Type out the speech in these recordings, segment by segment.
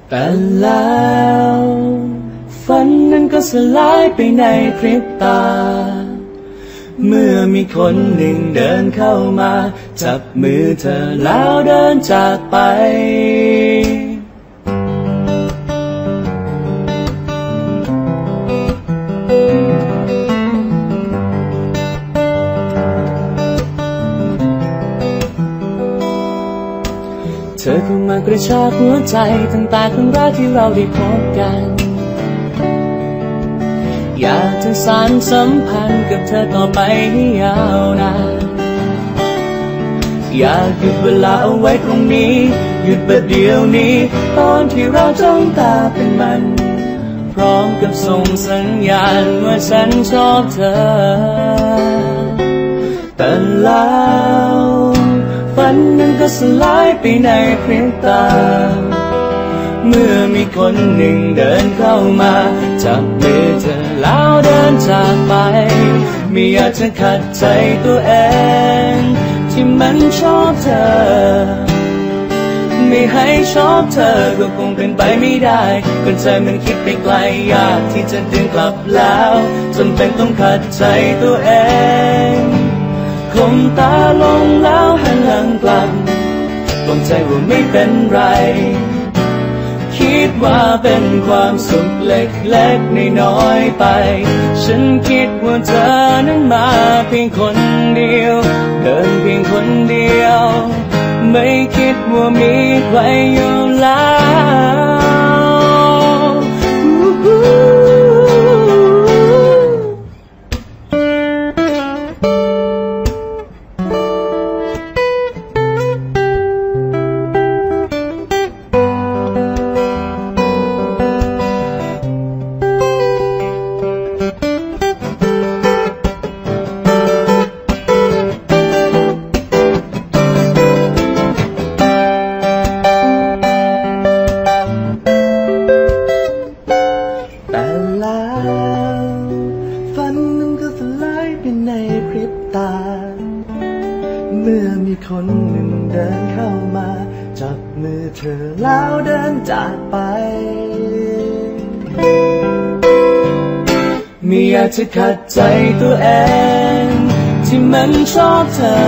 แต่แล้วฝันนั้นก็สลายไปในพริบตาเมื่อมีคนหนึ่งเดินเข้ามาจับมือเธอแล้วเดินจากไปเธอเข้ามากระชากหัวใจตั้งแต่ครั้งแรกที่เราได้พบกันอยากจะสานสัมพันธ์กับเธอต่อไปให้ยาวนานอยากหยุดเวลาเอาไว้ตรงนี้หยุดแบบเดียวนี้ตอนที่เราจ้องตาเป็นมันพร้อมกับส่งสัญญาณว่าฉันชอบเธอแต่แล้วฝันนั้นก็สลายไปในพริบตาเมื่อมีคนหนึ่งเดินเข้ามาจับมือเธอแล้วเดินจากไปไม่อยากจะขัดใจตัวเองที่มันชอบเธอไม่ให้ชอบเธอก็คงเป็นไปไม่ได้ก็ใจมันคิดไปไกลยากที่จะดึงกลับแล้วจนเป็นต้องขัดใจตัวเองคมตาลงแล้วหันหลังกลับปลงใจว่าไม่เป็นไรคิดว่าเป็นความสุขเล็กๆน้อยๆไปฉันคิดว่าเธอนั้นมาเพียงคนเดียวเดินเพียงคนเดียวไม่คิดว่ามีใครอยู่แล้วเมื่อมีคนหนึ่งเดินเข้ามาจับมือเธอแล้วเดินจากไปไม่อยากจะขัดใจตัวเองที่มันชอบเธอ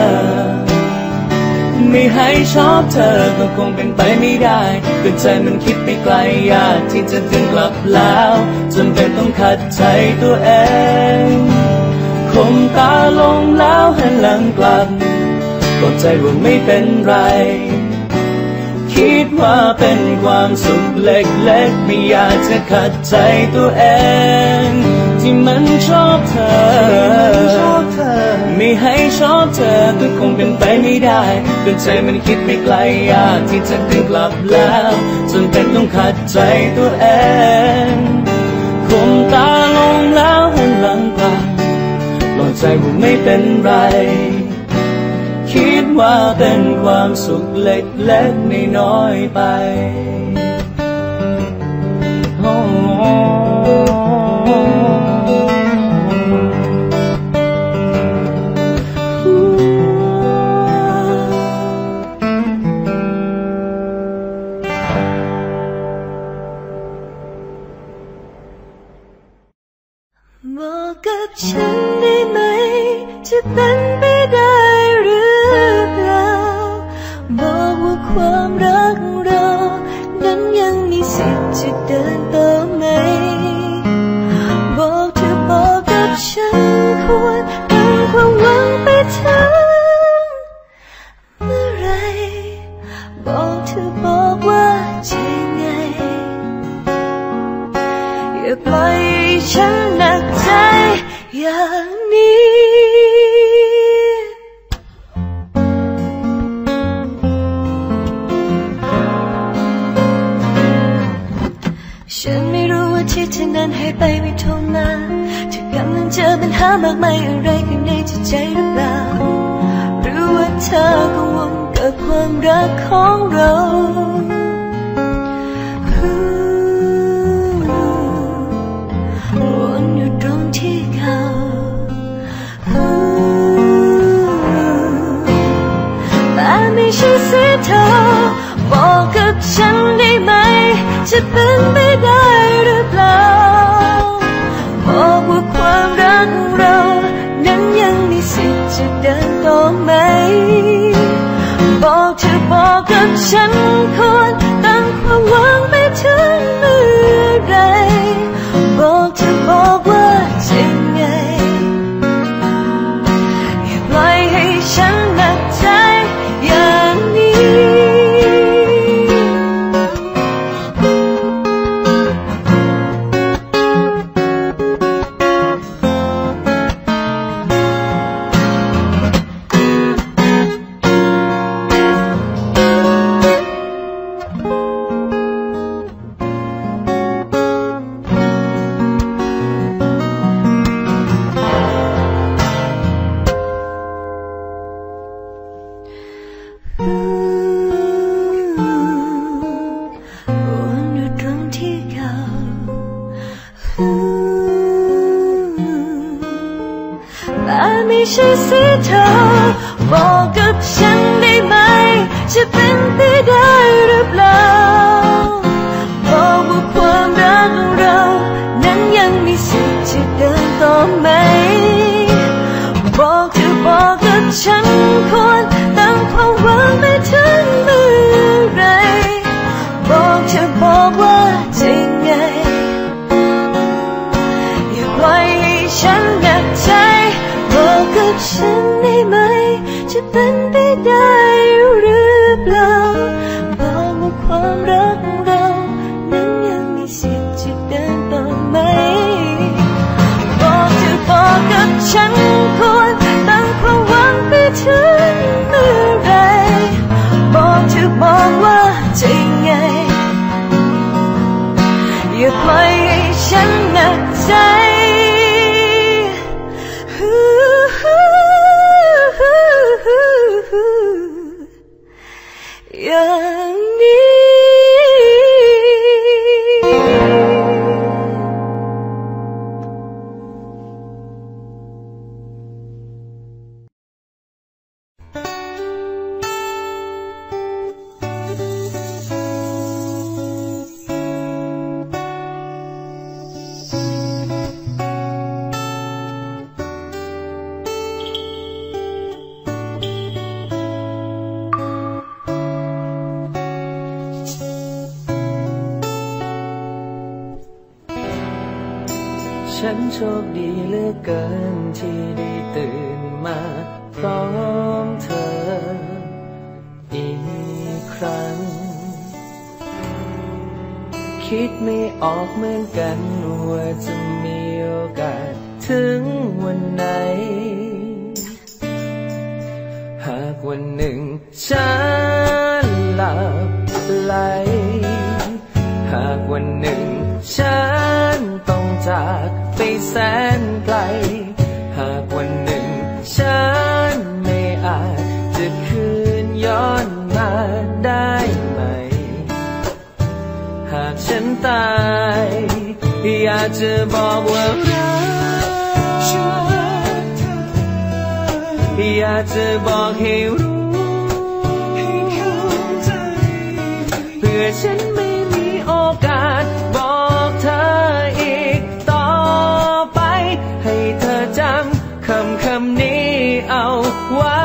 ไม่ให้ชอบเธอก็คงเป็นไปไม่ได้ก็ใจมันคิดไปไกลยากที่จะดึงกลับแล้วจนเป็นต้องขัดใจตัวเองคมตาลงแล้วหันหลังกลับปลอบใจว่าไม่เป็นไรคิดว่าเป็นความสุขเล็กๆไม่อยากจะขัดใจตัวเองที่มันชอบเธอไม่ให้ชอบเธอก็คงเป็นไปไม่ได้ก็ใจมันคิดไปไกลยากที่จะดึงกลับแล้วจนเป็นต้องขัดใจตัวเองคมตาลงแล้วหันหลังกลับปลอบใจว่าไม่เป็นไรคิดว่าเป็นความสุขเล็กๆน้อยๆไปบอกกับฉันได้ไหมจะเป็นไปได้หรือเปล่าบอกว่าความรักของเรานั้นยังมีสิทธิ์จะเดินต่อไหมบอกเธอบอกกับฉันควรตั้งความหวังไปถึงเมื่อไรบอกเธอบอกว่าจะไงอย่าปล่อยให้ฉันหนักใจอย่างนี้ฉันไม่รู้ว่าที่เธอนั้นให้ไปไม่โทรมาเธอกำลังเจอปัญหามากมายอะไรข้างในจิตใจหรือเปล่าหรือว่าเธอกังวลกับความรักของเราวนอยู่ตรงที่เก่าแต่ไม่ใช่เสียเธอบอกกับฉันได้ไหมจจะเป็นไปได้หรือเปล่าบอกว่าความรักของเรานั้นยังมีสิทธิ์จะเดินต่อไหมบอกเธอบอกกับฉันควรตั้งความหวังไปถึงเมื่อไรบอกเธอบอกว่าจะไงอย่าปล่อยให้ฉันหนักใจอย่างนี้ไม่ใช่สีเทาบอกกับฉันได้ไหมจะเป็นไปได้หรือเปล่าบอกว่าความรักของเรานั้นยังมีสิทธิ์จะเดินต่อไหมบอกเธอบอกกับฉันควรตั้งความหวังไปถึงเมื่อไรบอกเธอบอกว่าจะไงอย่าปล่อยให้ฉันหนักใจบอกกับฉันได้ไหมจะเป็นไปได้หรือเปล่าบอกว่าความรักของเรานั้นยังมีสิทธิ์จะเดินต่อไหมบอกเธอบอกกับฉันควรตั้งความหวังไปถึงเมื่อไรบอกเธอบอกว่าจะไงอย่าปล่อยให้ฉันหนักใจอย่างนี้ฉันโชคดีเหลือเกินที่ได้ตื่นมาพร้อมเธออีกครั้งคิดไม่ออกเหมือนกันว่าจะมีโอกาสถึงวันไหนหากวันหนึ่งฉันหลับไหลหากวันหนึ่งฉันต้องจากไปแสนไกลหากวันหนึ่งฉันไม่อาจจะคืนย้อนมาได้ไหมหากฉันตายอยากจะบอกว่ารักเธออยากจะบอกให้รู้ให้เข้าใจเพื่อฉันไม่มีโอกาสบอกเธออีกต่อไปให้เธอจำคำนี้เอาไว้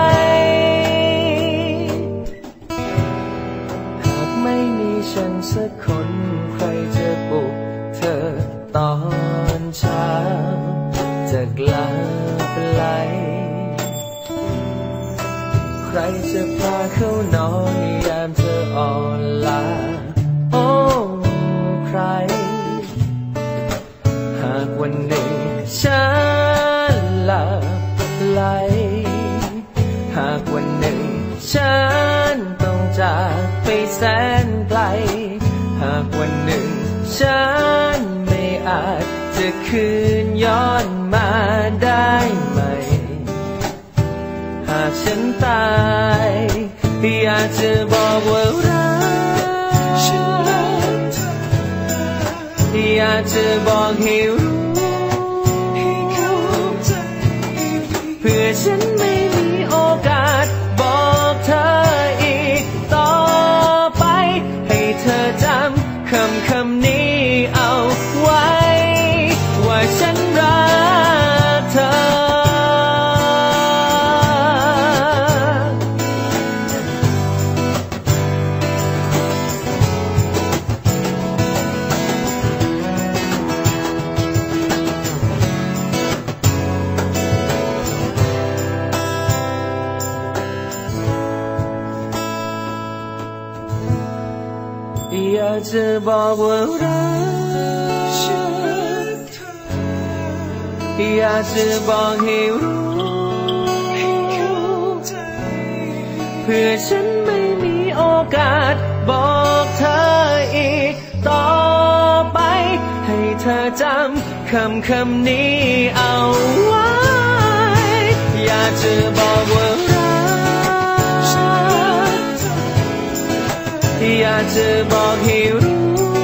หากไม่มีฉันสักคนใครจะปลุกเธอตอนเช้าจะกลับไหลใครจะพาเข้านอนยามเธออ่อนล้าโอ้ใครหากวันหนึ่งฉันหลับไหลหากวันหนึ่งฉันต้องจากไปแสนไกลหากวันหนึ่งฉันไม่อาจจะคืนย้อนมาได้ไหมหากฉันตายอยากจะบอกว่ารักอยากจะบอกให้รู้ให้เข้าใจเพื่อฉันไม่มีโอกาสบอกเธออีกต่อไปให้เธอจำคำนี้เอาไว้ว่าฉันรักเธออยากจะบอกว่ารักอยากจะบอกให้รู้เพื่อฉันไม่มีโอกาสบอกเธออีกต่อไปให้เธอจำคำนี้เอาไว้อยากจะบอกว่าอยากจะบอกให้รู้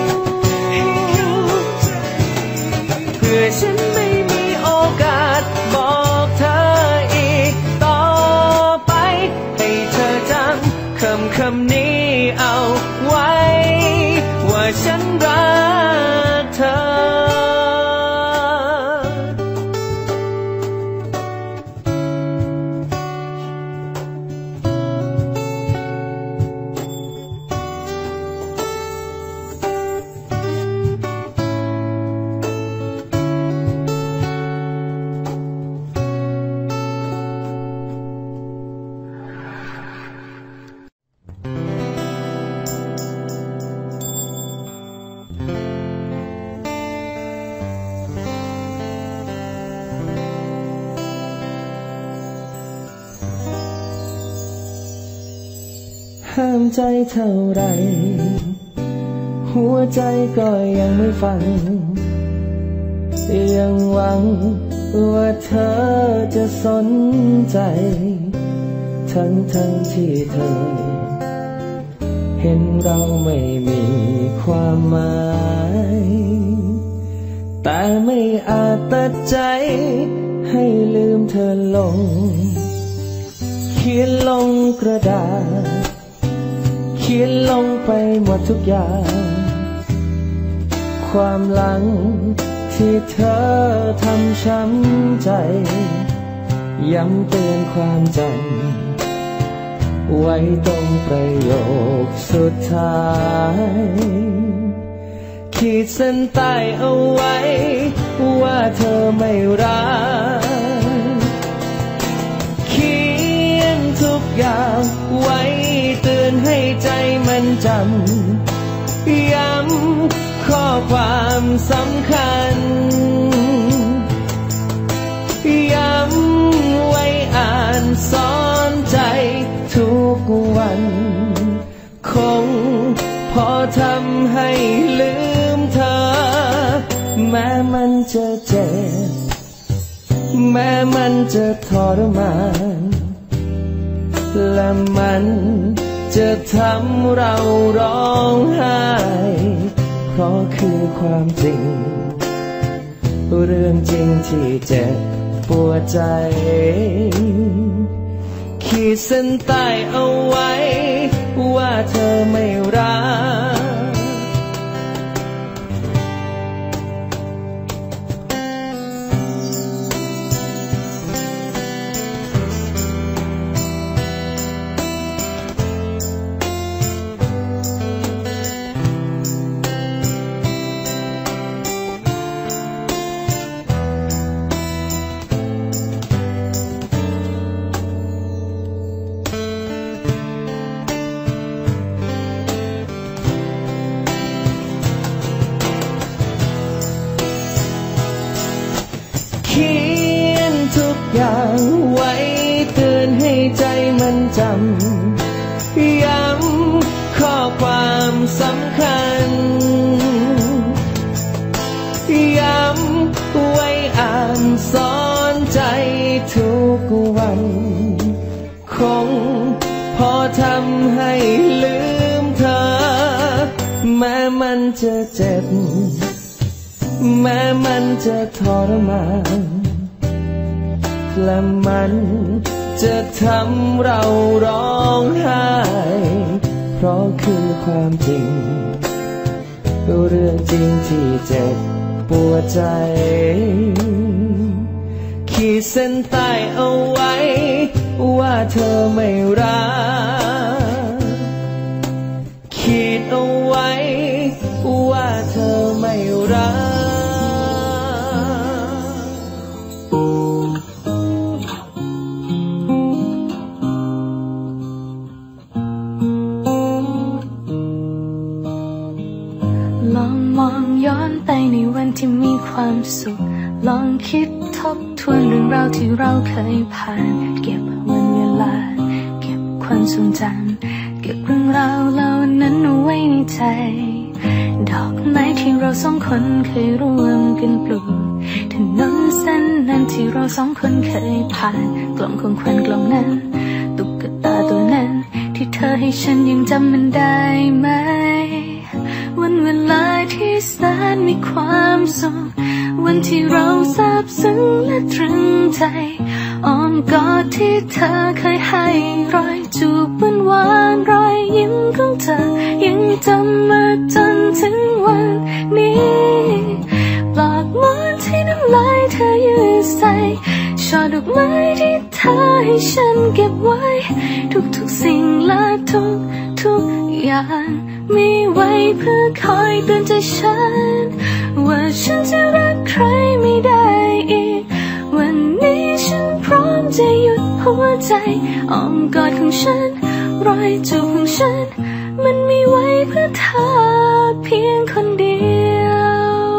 เพื่อฉันไม่มีโอกาสบอกเธออีกต่อไปให้เธอจำคำนี้เอาไว้ว่าฉันรักเธอห้ามใจเท่าไรหัวใจก็ยังไม่ฟังยังหวังว่าเธอจะสนใจทั้งที่เธอเห็นเราไม่มีความหมายแต่ไม่อาจตัดใจให้ลืมเธอลงเขียนลงกระดาษเขียนลงไปหมดทุกอย่างความหลังที่เธอทำช้ำใจย้ำเตือนความจำไว้ตรงประโยคสุดท้ายขีดเส้นใต้เอาไว้ว่าเธอไม่รักเขียนทุกอย่างไว้เตือนให้ใจมันจำย้ำข้อความสำคัญย้ำไว้อ่านสอนใจทุกวันคงพอทำให้ลืมเธอแม้มันจะเจ็บแม้มันจะทรมานและมันจะทำเราร้องไห้เพราะคือความจริงเรื่องจริงที่เจ็บปวดใจขีดเส้นใต้เอาไว้ว่าเธอไม่รักเขียนทุกอย่างไว้เตือนให้ใจมันจำย้ำข้อความสำคัญย้ำไว้อ่านสอนใจทุกวันคงพอทำให้ลืมเธอแม้มันจะเจ็บแม้มันจะทรมานและมันจะทำเราร้องไห้เพราะคือความจริงเรื่องจริงที่เจ็บปวดใจขีดเส้นใต้เอาไว้ว่าเธอไม่รักขีดเอาไว้ว่าเธอไม่รักลองมองย้อนไปในวันที่มีความสุขลองคิดทบทวนเรื่องราวที่เราเคยผ่านเก็บวันเวลาเก็บความทรงจำเก็บเรื่องราวเหล่านั้นเอาไว้ในใจดอกไม้ที่เราสองคนเคยร่วมกันปลูกถนนเส้นนั้นที่เราสองคนเคยผ่านกล่องของขวัญกล่องนั้นตุ๊กตาตัวนั้นที่เธอให้ฉันยังจำมันได้ไหมวันเวลาที่แสนมีความสุขวันที่เราซาบซึ้งและตรึงใจอ้อมกอดที่เธอเคยให้รอยจูบหวานรอยยิ้มของเธอยังจำมาจนถึงวันนี้ปลอกหมอนที่น้ำลายเธอยืดใส่ช่อดอกไม้ที่เธอให้ฉันเก็บไว้ทุกๆสิ่งและทุกอย่างมีไว้เพื่อคอยเตือนใจฉันว่าฉันจะรักใครไม่ได้อีกวันนี้ฉันพร้อมจะหยุดหัวใจอ้อมกอดของฉันรอยจูบของฉันมันมีไว้เพื่อเธอเพียงคนเดียว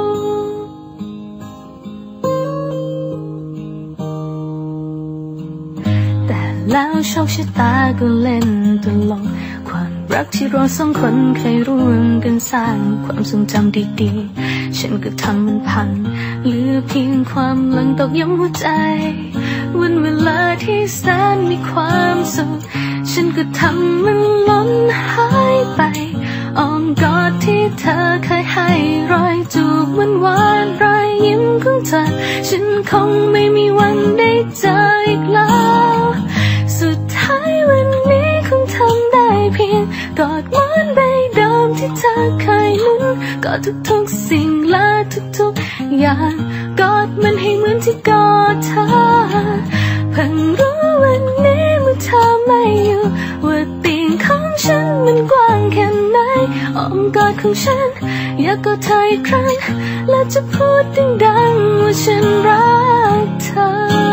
แต่แล้วโชคชะตาก็เล่นตลกความรักที่เราสองคนเคยร่วมกันสร้างความทรงจำดีๆฉันก็ทำมันพังเหลือเพียงความหลังตอกย้ำหัวใจวันเวลาที่แสนมีความสุขฉันก็ทำมันล้นหายไปอ้อมกอดที่เธอเคยให้รอยจูบหวานรอยยิ้มของเธอฉันคงไม่มีวันได้เจออีกแล้วสุดท้ายวันนี้คงทำได้เพียงกอดหมอนใบเดิมที่เธอเคยลุ้นกอดทุกๆสิ่งและทุกๆอย่างกอดมันให้เหมือนที่กอดเธอเพิ่งรู้วันนี้เมื่อเธอไม่อยู่ว่าเตียงของฉันมันกว้างแค่ไหนอ้อมกอดของฉันอยากกอดเธออีกครั้งและจะพูดดังๆว่าฉันรักเธอ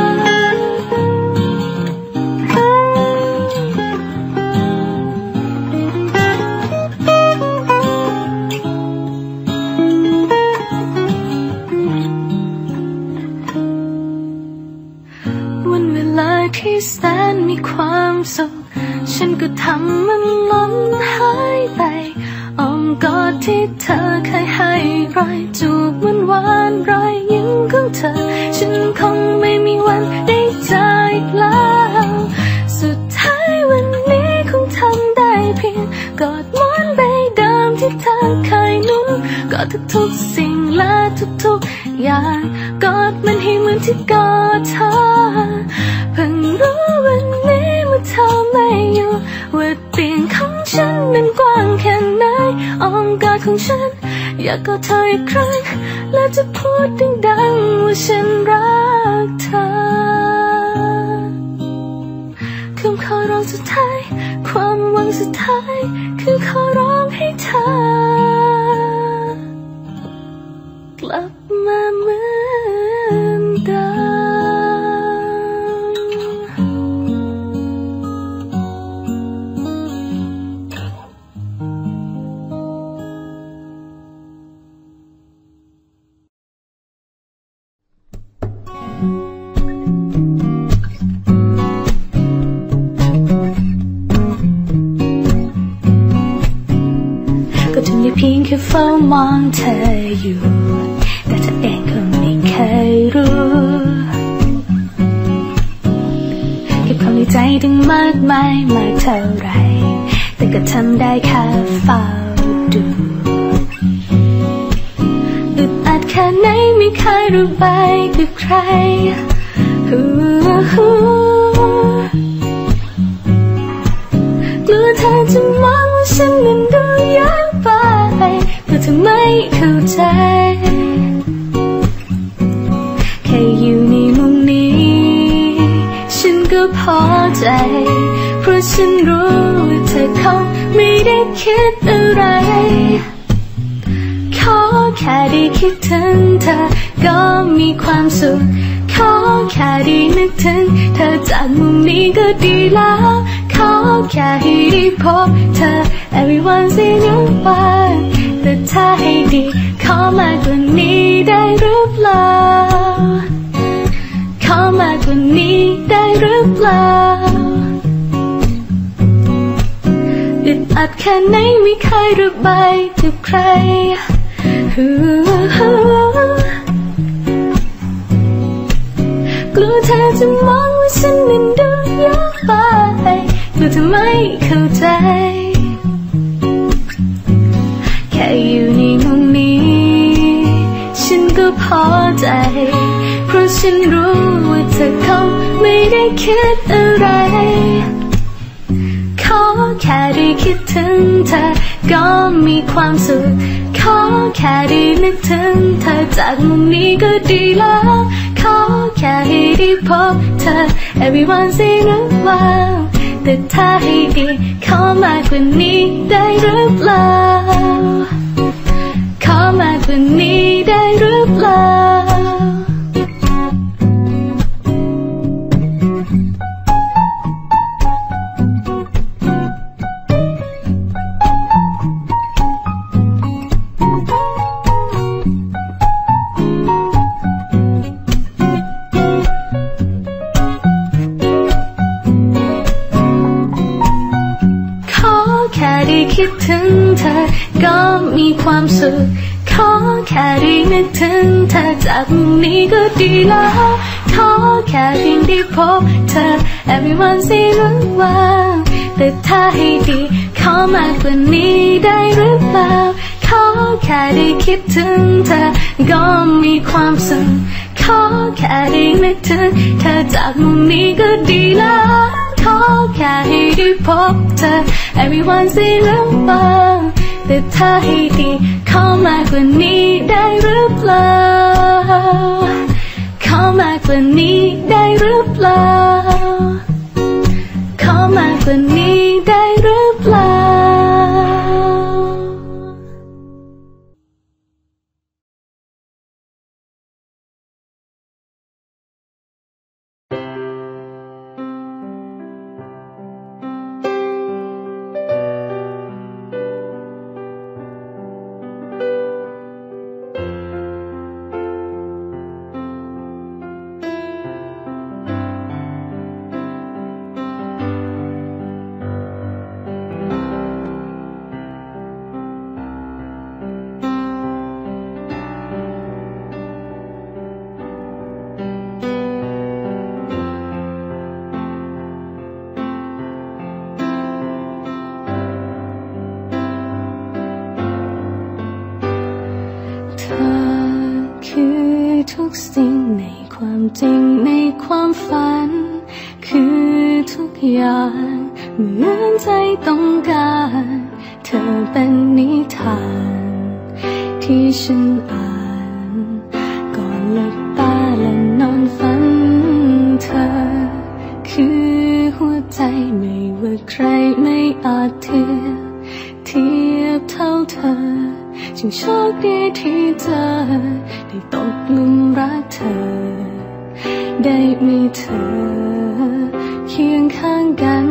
ที่แสนมีความสุขฉันก็ทำมันล้นหายไปอ้อมกอดที่เธอเคยให้รอยจูบหวานรอยยิ้มของเธอฉันคงไม่มีวันได้เจออีกแล้วสุดท้ายวันนี้คงทำได้เพียงกอดหมอนใบเดิมที่เธอเคยนุ่นกอดทุกๆสิ่งและทุกๆอย่างกอดมันให้เหมือนที่กอดเธอเพิ่งรู้วันนี้เมื่อเธอไม่อยู่ว่าเตียงของฉันนั้นกว้างแค่ไหนอ้อมกอดของฉันอยากกอดเธออีกครั้งและจะพูดดังๆว่าฉันรักเธอคำขอร้องสุดท้ายความหวังสุดท้ายคือขอร้องให้เธอกลับมาเหมือนเดิม เพียงแค่เฝ้ามองเธออยู่แต่เธอเองก็ไม่เคยรู้เก็บความในใจตั้งมากมายมาเท่าไรแต่ก็ทำได้แค่เฝ้าดูอึดอัดแค่ไหนไม่เคยระบายกับใครกลัวเธอจะมองว่าฉันนั้นดูยากไปแต่เธอไม่เข้าใจแค่อยู่ในมุมนี้ฉันก็พอใจเพราะฉันรู้ว่าเธอคงไม่ได้คิดอะไรขอแค่ได้คิดถึงเธอก็มีความสุขขอแค่ได้นึกถึงเธอจากมุมนี้ก็ดีแล้วขอแค่ให้ได้พบเธอ everyone's in your life แต่ถ้าให้ดีขอมากกว่านี้ได้หรือเปล่าขอมากกว่านี้ได้หรือเปล่าอึดอัดแค่ไหนไม่เคยระบายกับใครกลัวเธอจะมองว่าฉันนั้นดูเยอะไปกลัวเธอไม่เข้าใจแค่อยู่ในมุมนี้ฉันก็พอใจเพราะฉันรู้ว่าเธอคงไม่ได้คิดอะไรขอแค่ได้คิดถึงเธอก็มีความสุขขอแค่ได้นึกถึงเธอจากมุมนี้ก็ดีแล้วขอแค่ให้ได้พบเธอ everyone's in a while แต่ถ้าให้ดีขอมากกว่านี้ได้หรือเปล่าขอมากกว่านี้ได้หรือเปล่าคิดถึงเธอก็มีความสุขขอแค่ได้นึกถึงเธอจากมุมนี้ก็ดีแล้วขอแค่เพียงได้พบเธอ everyone's in a while แต่ถ้าให้ดีขอมากกว่านี้ได้หรือเปล่าขอแค่ได้คิดถึงเธอก็มีความสุขขอแค่ได้นึกถึงเธอจากมุมนี้ก็ดีแล้วขอแค่ให้ได้พบเธอ everyone's in a while แต่ถ้าให้ดีขอมากกว่านี้ได้หรือเปล่าขอมากกว่านี้ได้หรือเปล่าขอมากกว่านี้ได้หรือเปล่าทุกสิ่งในความจริงในความฝันคือทุกอย่างเหมือนใจต้องการเธอเป็นนิทานที่ฉันอ่านก่อนหลับตาและนอนฝันเธอคือหัวใจไม่ว่าใครไม่อาจเทียบเท่าเธอจึงโชคดีที่เธอได้ตกหลุมรักเธอได้มีเธอเคียงข้างกัน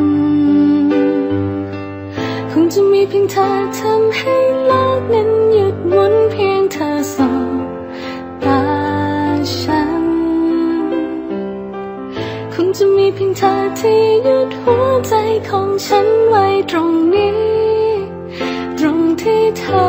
คงจะมีเพียงเธอทำให้โลกนั้นหยุดหมุนเพียงเธอสบตาฉันคงจะมีเพียงเธอที่หยุดหัวใจของฉันไว้ตรงนี้ตรงที่เธอ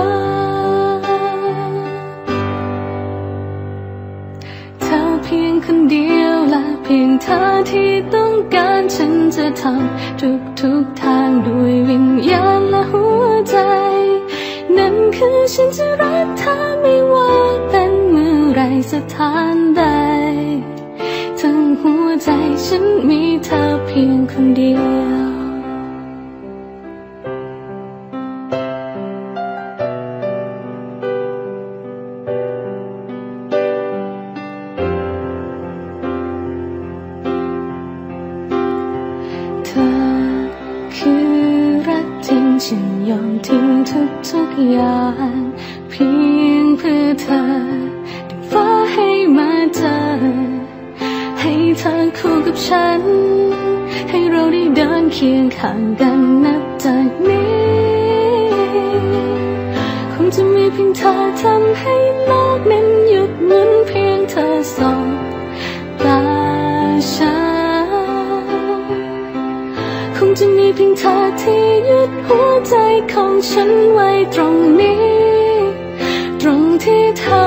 เพียงคนเดียวและเพียงเธอที่ต้องการฉันจะทำทุกทางด้วยวิญญาณและหัวใจนั่นคือฉันจะรักเธอไม่ว่าเป็นเมื่อไรสถานใดทั้งหัวใจฉันมีเธอเพียงคนเดียวอย่างเพียงเพื่อเธอดึงฟ้าให้มาเจอให้เธอคู่กับฉันให้เราได้เดินเคียงข้างกันนับจากนี้คงจะมีเพียงเธอทำให้โลกนั้นหยุดหมุนเพียงเธอส่องตาฉันคงจะมีเพียงเธอที่ยึดหัวใจของฉันไว้ตรงนี้ตรงที่เธอ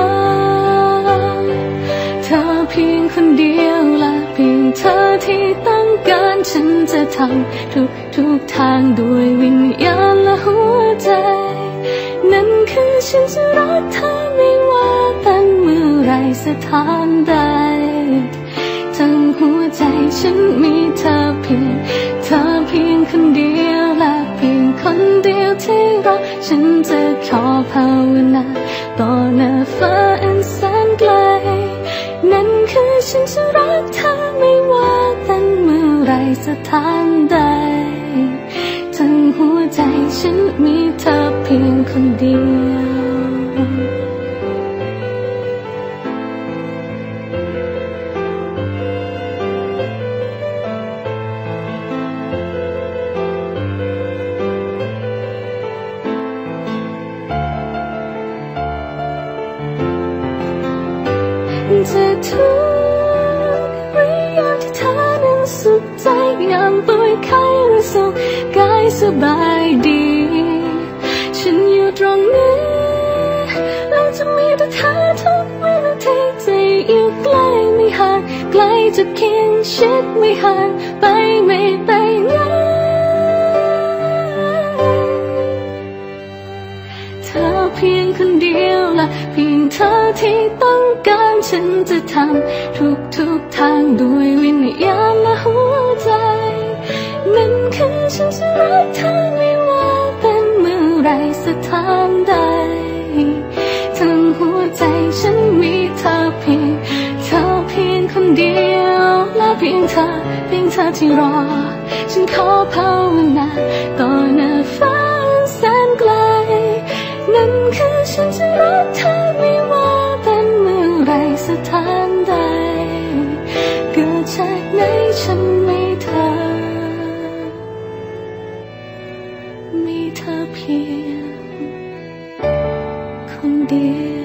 เพียงคนเดียวและเพียงเธอที่ต้องการฉันจะทำทุกทางด้วยวิญญาณและหัวใจนั่นคือฉันจะรักเธอไม่ว่าเป็นเมื่อไรสถานใดทั้งหัวใจฉันมีเธอเพียงคนเดียวและเพียงคนเดียวที่รักฉันจะขอภาวนาต่อหน้าฟ้าอันแสนไกลนั่นคือฉันจะรักเธอไม่ว่าเป็นเมื่อไรสถานใดทั้งหัวใจฉันมีเธอเพียงคนเดียวจะทุกหรือยามที่เธอนั้นสุขใจยามป่วยไข้หรือสุขกายสบายดีฉันอยู่ตรงนี้แล้วจะมีแต่เธอทุกวินาทีจะอยู่ใกล้ไม่ห่างไกลจะเคียงชิดไม่ห่างไปไม่ไปไหนเธอเพียงคนเดียวและเพียงเธอที่ต้องการฉันจะทำทุกทางด้วยวิญญาณและหัวใจนั่นคือฉันจะรักเธอไม่ว่าเป็นเมื่อไรสถานใดทั้งหัวใจฉันมีเธอเพียงคนเดียวและเพียงเธอที่รอฉันขอภาวนาต่อหน้าฟ้าแสนไกลนั่นคือฉันจะรักเธอไม่ว่าเป็นเมื่อไรสถานใดเกิดจากไหนฉันมีเธอเพียงคนเดียว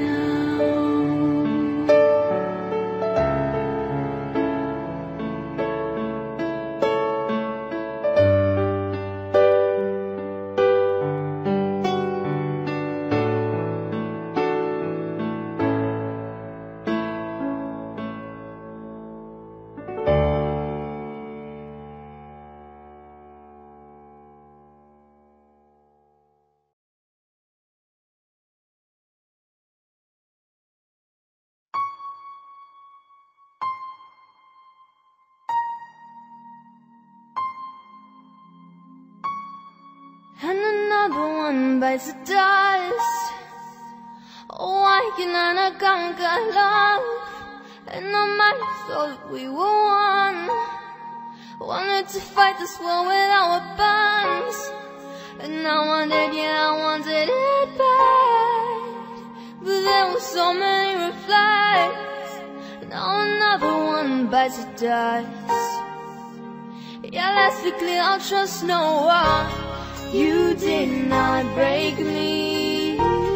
And another one bites the dust. Oh, why can I not conquer love? And I might have thought we were one. Wanted to fight this war with our weapons. And I wanted, yeah, I wanted it bad. But there were so many red flags. Now another one bites the dust. Yeah, let's be clear, I'll trust no one. You did not break me.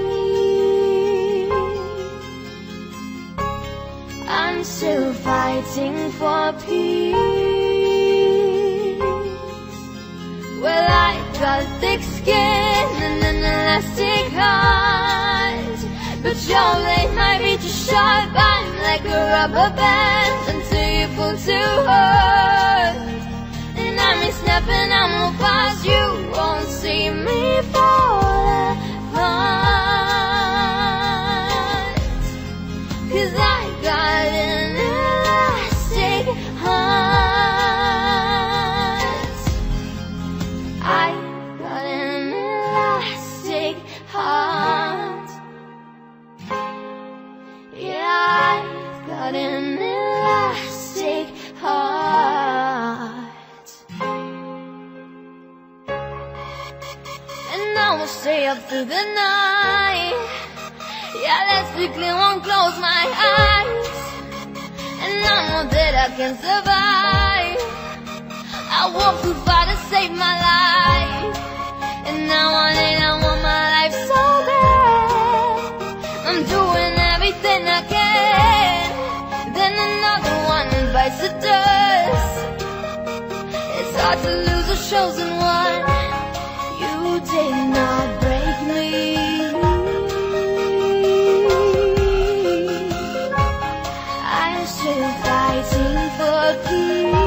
I'm still fighting for peace. Well, I got thick skin and an elastic heart, but your blade might be too sharp. I'm like a rubber band until you pull too hard. And I may snap and I move past you, won't see me fall apart. 'Cause I got an elastic heart. I got an elastic heart. Yeah, I got an elastic heart. And I was stay up through the night. Yeah, let's be clear, won't close my eyes, and I know that I can survive. I walk too far to save my life, and I want my life so bad. I'm doing everything I can, then another one bites the dust. It's hard to lose a chosen one. You did not break me. I'm still fighting for peace.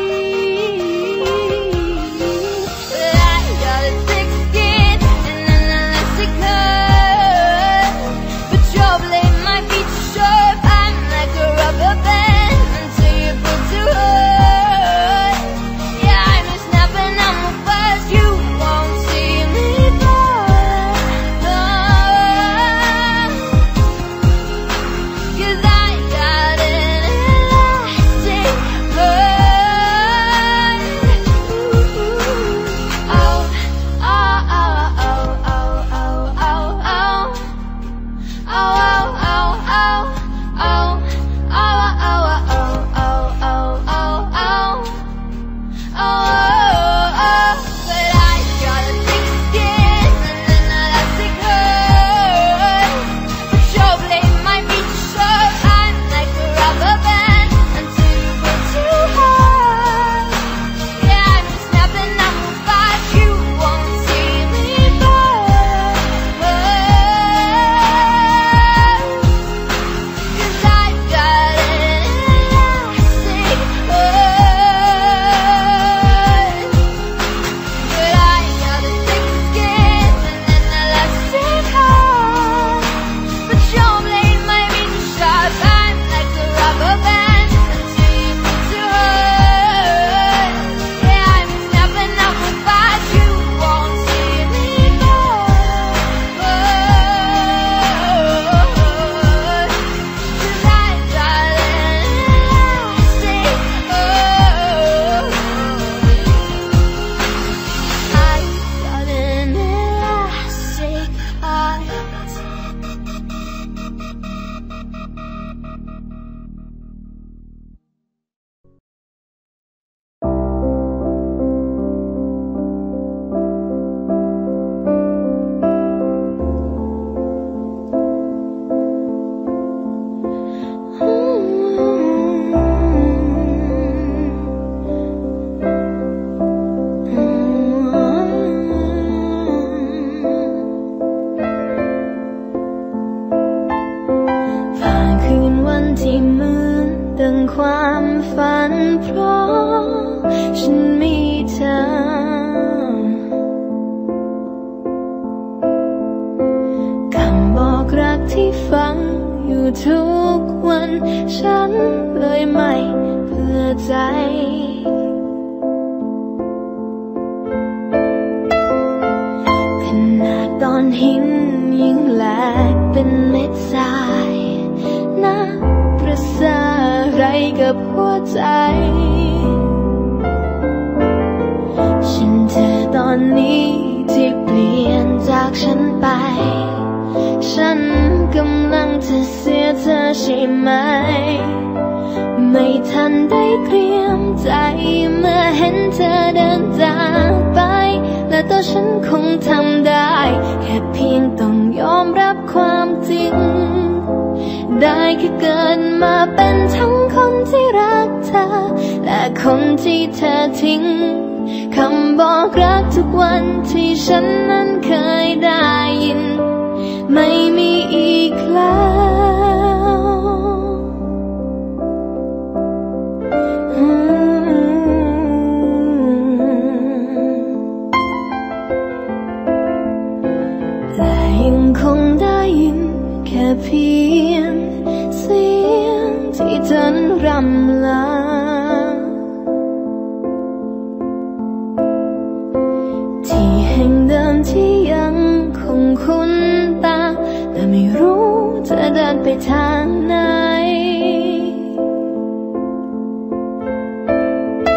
ความฝันเพราะฉันมีเธอคำบอกรักที่ฟังอยู่ทุกวันฉันเลยไม่เผื่อใจขนาดตอนหินยิ่งแหลกเป็นเม็ดทรายน่าประสาอะไรกับหัวใจฉันเธอตอนนี้ที่เปลี่ยนจากฉันไปฉันกำลังจะเสียเธอใช่ไหมไม่ทันได้เตรียมใจเมื่อเห็นเธอเดินจากไปและตัวฉันคงทำได้แค่เพียงต้องยอมรับความจริงได้แค่เกิดมาเป็นทั้งคนที่รักเธอและคนที่เธอทิ้งคำบอกรักทุกวันที่ฉันนั้นเคยได้ยินไม่มีอีกแล้วแต่ยังคงได้ยินแค่เพียงเสียงที่เธอรำลาที่แห่งเดิมที่ยังคงคุ้นตาแต่ไม่รู้เธอเดินไปทางไหน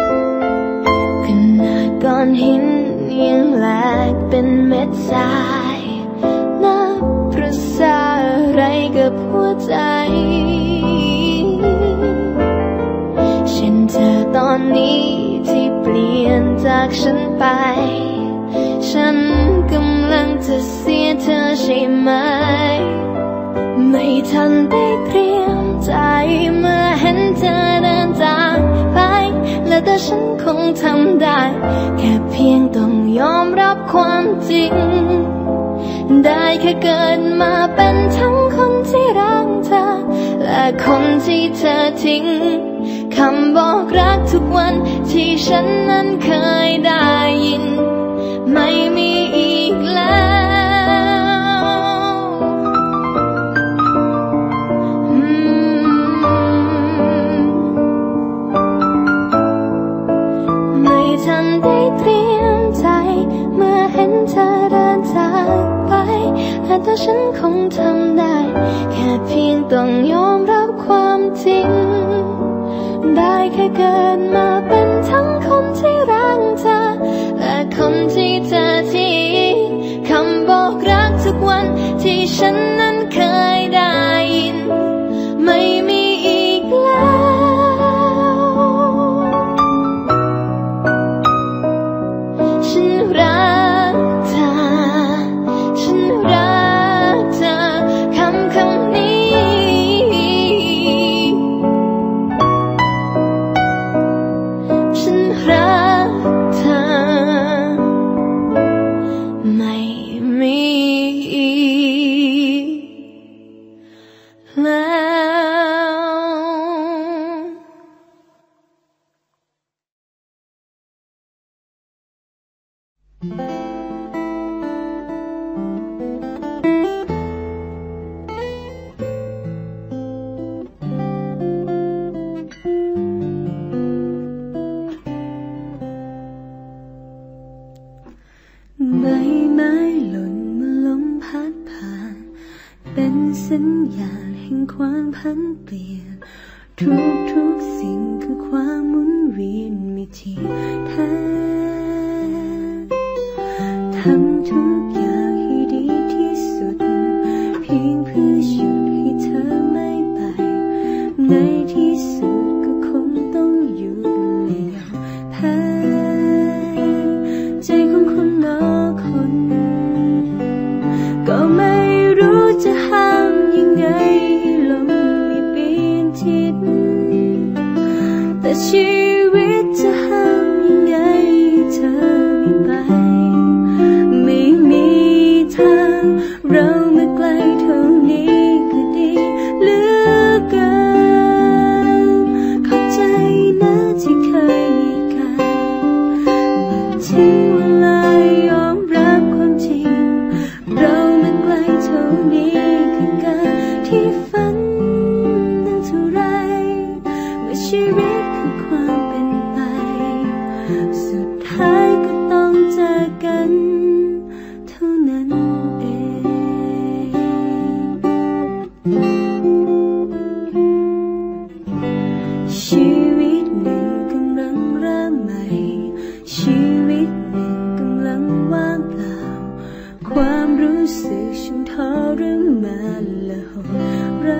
ขนาดก้อนหินยังแหลกเป็นเม็ดทรายใจฉันเธอตอนนี้ที่เปลี่ยนจากฉันไปฉันกำลังจะเสียเธอใช่ไหมไม่ทันได้เตรียมใจเมื่อเห็นเธอเดินจากไปและแต่ฉันคงทำได้แค่เพียงต้องยอมรับความจริงได้แค่เกิดมาเป็นทั้งคนที่รักเธอและคนที่เธอทิ้งคำบอกรักทุกวันที่ฉันนั้นเคยได้ยินไม่มีอีกแล้วไม่ทันได้เตรียมใจเมื่อเห็นเธอเดินจากไปและถ้าฉันคงทำได้แค่เพียงต้องยอมรับความจริงได้แค่เกิดมาเป็นทั้งคนที่รักเธอและคนที่เธอทิ้งคำบอกรักทุกวันที่ฉันนั้นเคยได้ยินไม่มีอีกแล้วฉันรักเธอฉันรักเธอคำนี้รักเธอไม่มีแล้วใบไม้หล่นเมื่อลมพัดผ่านเป็นสัญญาณแห่งความพันเปลี่ยนทุกสิ่งคือความหมุนเวียนไม่เที่ยงแท้ทำทุกอย่างให้ดีที่สุดเพียงเพื่อหยุดให้เธอไม่ไปในที่สุดก็คงต้องหยุดและยอมแพ้ใจของคนนอกคนก็ไม่รู้จะห้ามยังไงให้ลมไม่เปลี่ยนทิศแต่ชีวิตจะห้ามยังไงให้เธอไม่ไปไม่มีทางเรามาไกลเท่านี้ก็ดีเหลือเกินขอบใจนะที่เคยมีกันถึงเวลายอมรับความจริงเรามาไกลเท่านี้คือการที่ฝันนั้นเท่าไรเมื่อชีวิตคือความเป็นไปสุดท้ายก็ต้องเจอกันเท่านั้นเองชีวิตหนึ่งกำลังเริ่มใหม่ชีวิตหนึ่งกำลังว่างเปล่าความรู้สึกช่างทรมานและโหดร้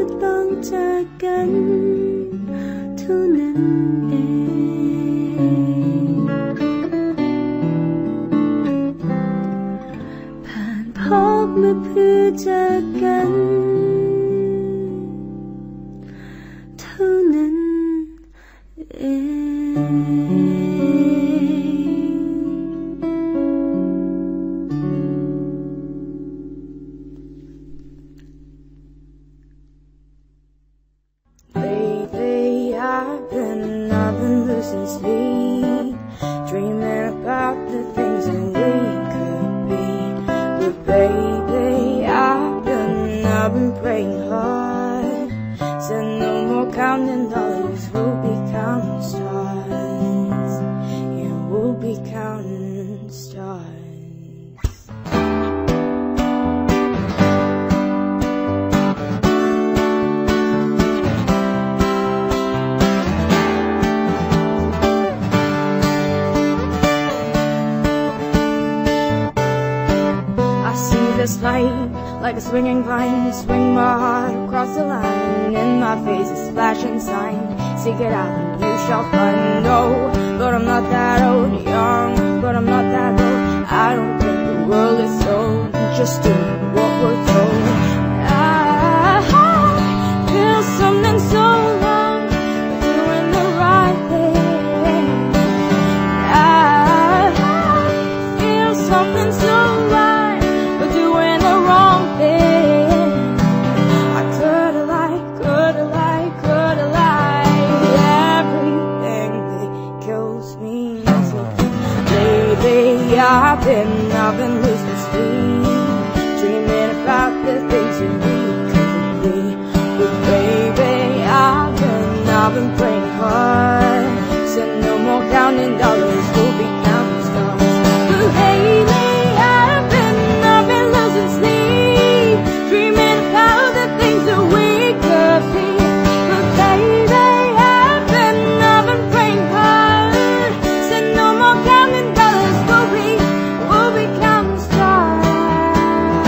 ต้องจากกันเท่านั้นเองผ่านพบมาเพื่อจากกันเท่านั้นเอง I've been losing sleep, dreaming about the things that we could be. But baby, I've been praying hard. Said no more counting dollars, we'll be counting stars. Yeah, we'll be counting stars. This light, like a swinging vine, swing my heart across the line. In my face is flashing sign, seek it out and you shall find. Oh, but I'm not that old, young, but I'm not that old. I don't think the world is sold, just doing what we're told. I feel something so wrong, doing the right thing. I feel something so right, doing the wrong thing. I could've lied. Everything that kills me makes me lately I've been losing sleep, dreaming about the things that we could be. But baby, I've been praying hard. Said no more counting dollars, we'll be counting stars. But lately I've been losing sleep, dreaming about the things that we could be. But baby, I've been praying hard. Said no more counting dollars, we'll be counting stars.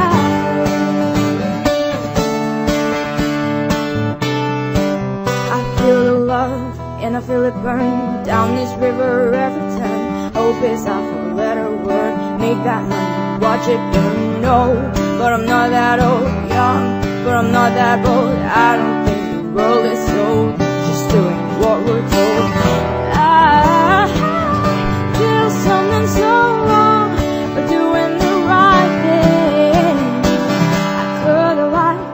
I feel the love and I feel it burn down this river every turn. Hope is our four-letter word, make that money, watch it burn. No, but I'm not that old, young, but I'm not that bold. I don't think the world is sold, just doing what we're told. I feel something so wrong, but doing the right thing. I could've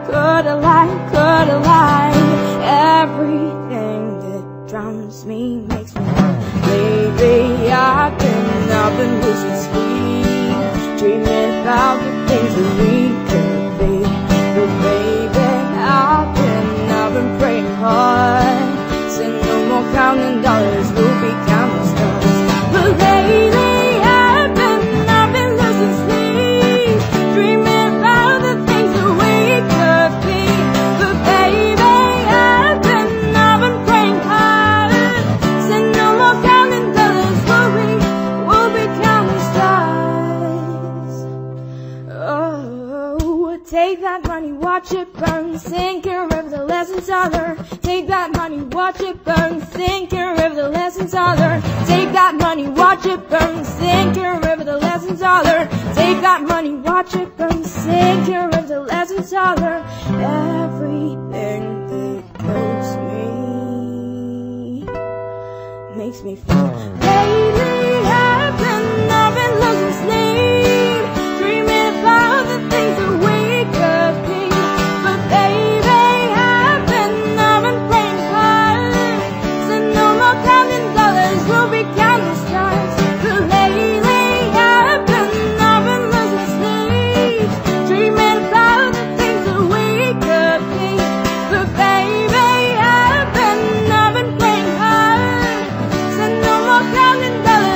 lied. Everything that drowns me makes me cry. Baby, I've been losing sleep, dreaming about the things that we could be. But baby, I've been praying hard. Said no more counting dollars, we'll be counting stars. But lately I've been losing sleep, dreaming about the things that we could be. But baby, I've been praying hard. Said no more counting dollars, we'll be counting stars. Oh, take that money, watch it burn, sink your river, the lessons are learned. Take that money, watch it burn, sink your river, the lessons are learned. Take that money, watch it burn, sink your river, the lessons are learned. Take that money, watch it burn, sink your river, the lessons are learned. Everything that kills me makes me feel. Lately I've been losing sleep, dreaming about the things that we could be. But baby, I've been praying hard. Said no more counting dollars, we'll be counting stars. But lately I've been losing sleep, dreaming about the things that we could be. But baby, I've been praying hard. Said no more counting dollars.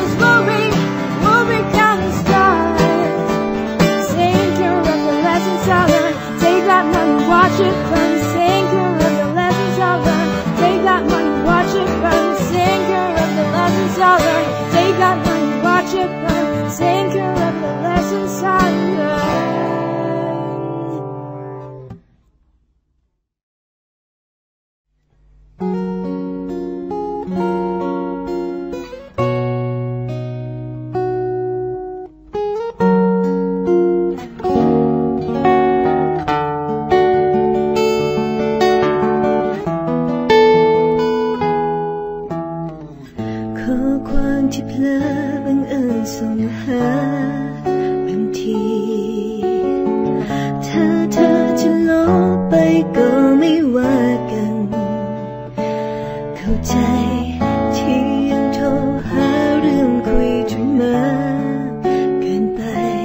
ว่ากันเข้าใจที่ยังโทรหาเรื่องคุยจนมาเกินไป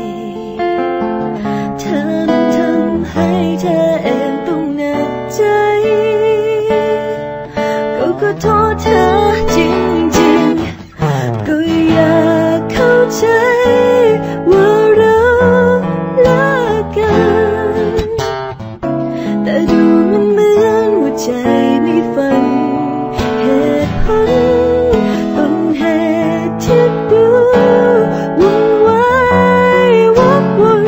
เธอนั้นทำให้เธอเองต้องหนักใจก็ขอโทษเธอจริงๆก็อยากเข้าใจว่าเราเลิกกันแต่ดูมันเหมือนว่าใจไม่ฟังเหตุผลต้นเหตุที่ดูวุ่นวายวกวน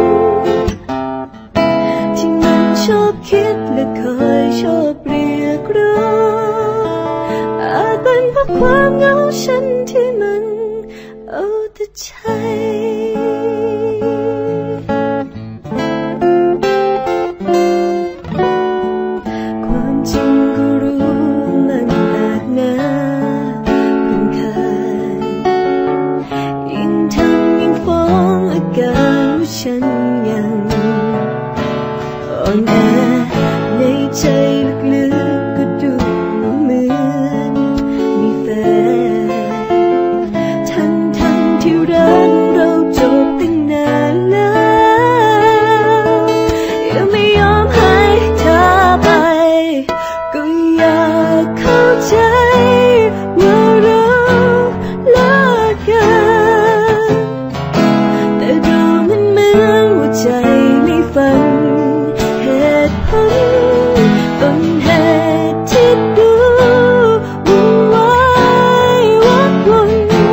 ที่มันชอบคิดและคอยชอบเรียกร้องอาจเป็นเพราะความเหงาฉันที่มันเอาแต่ใจความจริงก็รู้มันหนักหนารำคาญยิ่งทำยิ่งฟ้องอาการว่าฉันยังอ่อนแอในใจลึกๆก็ดูเหมือนมีแฟนทั้งที่รักเราจบตั้งนานแล้วยังไม่ยอมให้เธอไปก็อยากเข้าใจว่าเราเลิกกันแต่ดูมันเหมือนว่าใจไม่ฟังเหตุผลต้นเหตุที่ดูวุ่นวายวกวน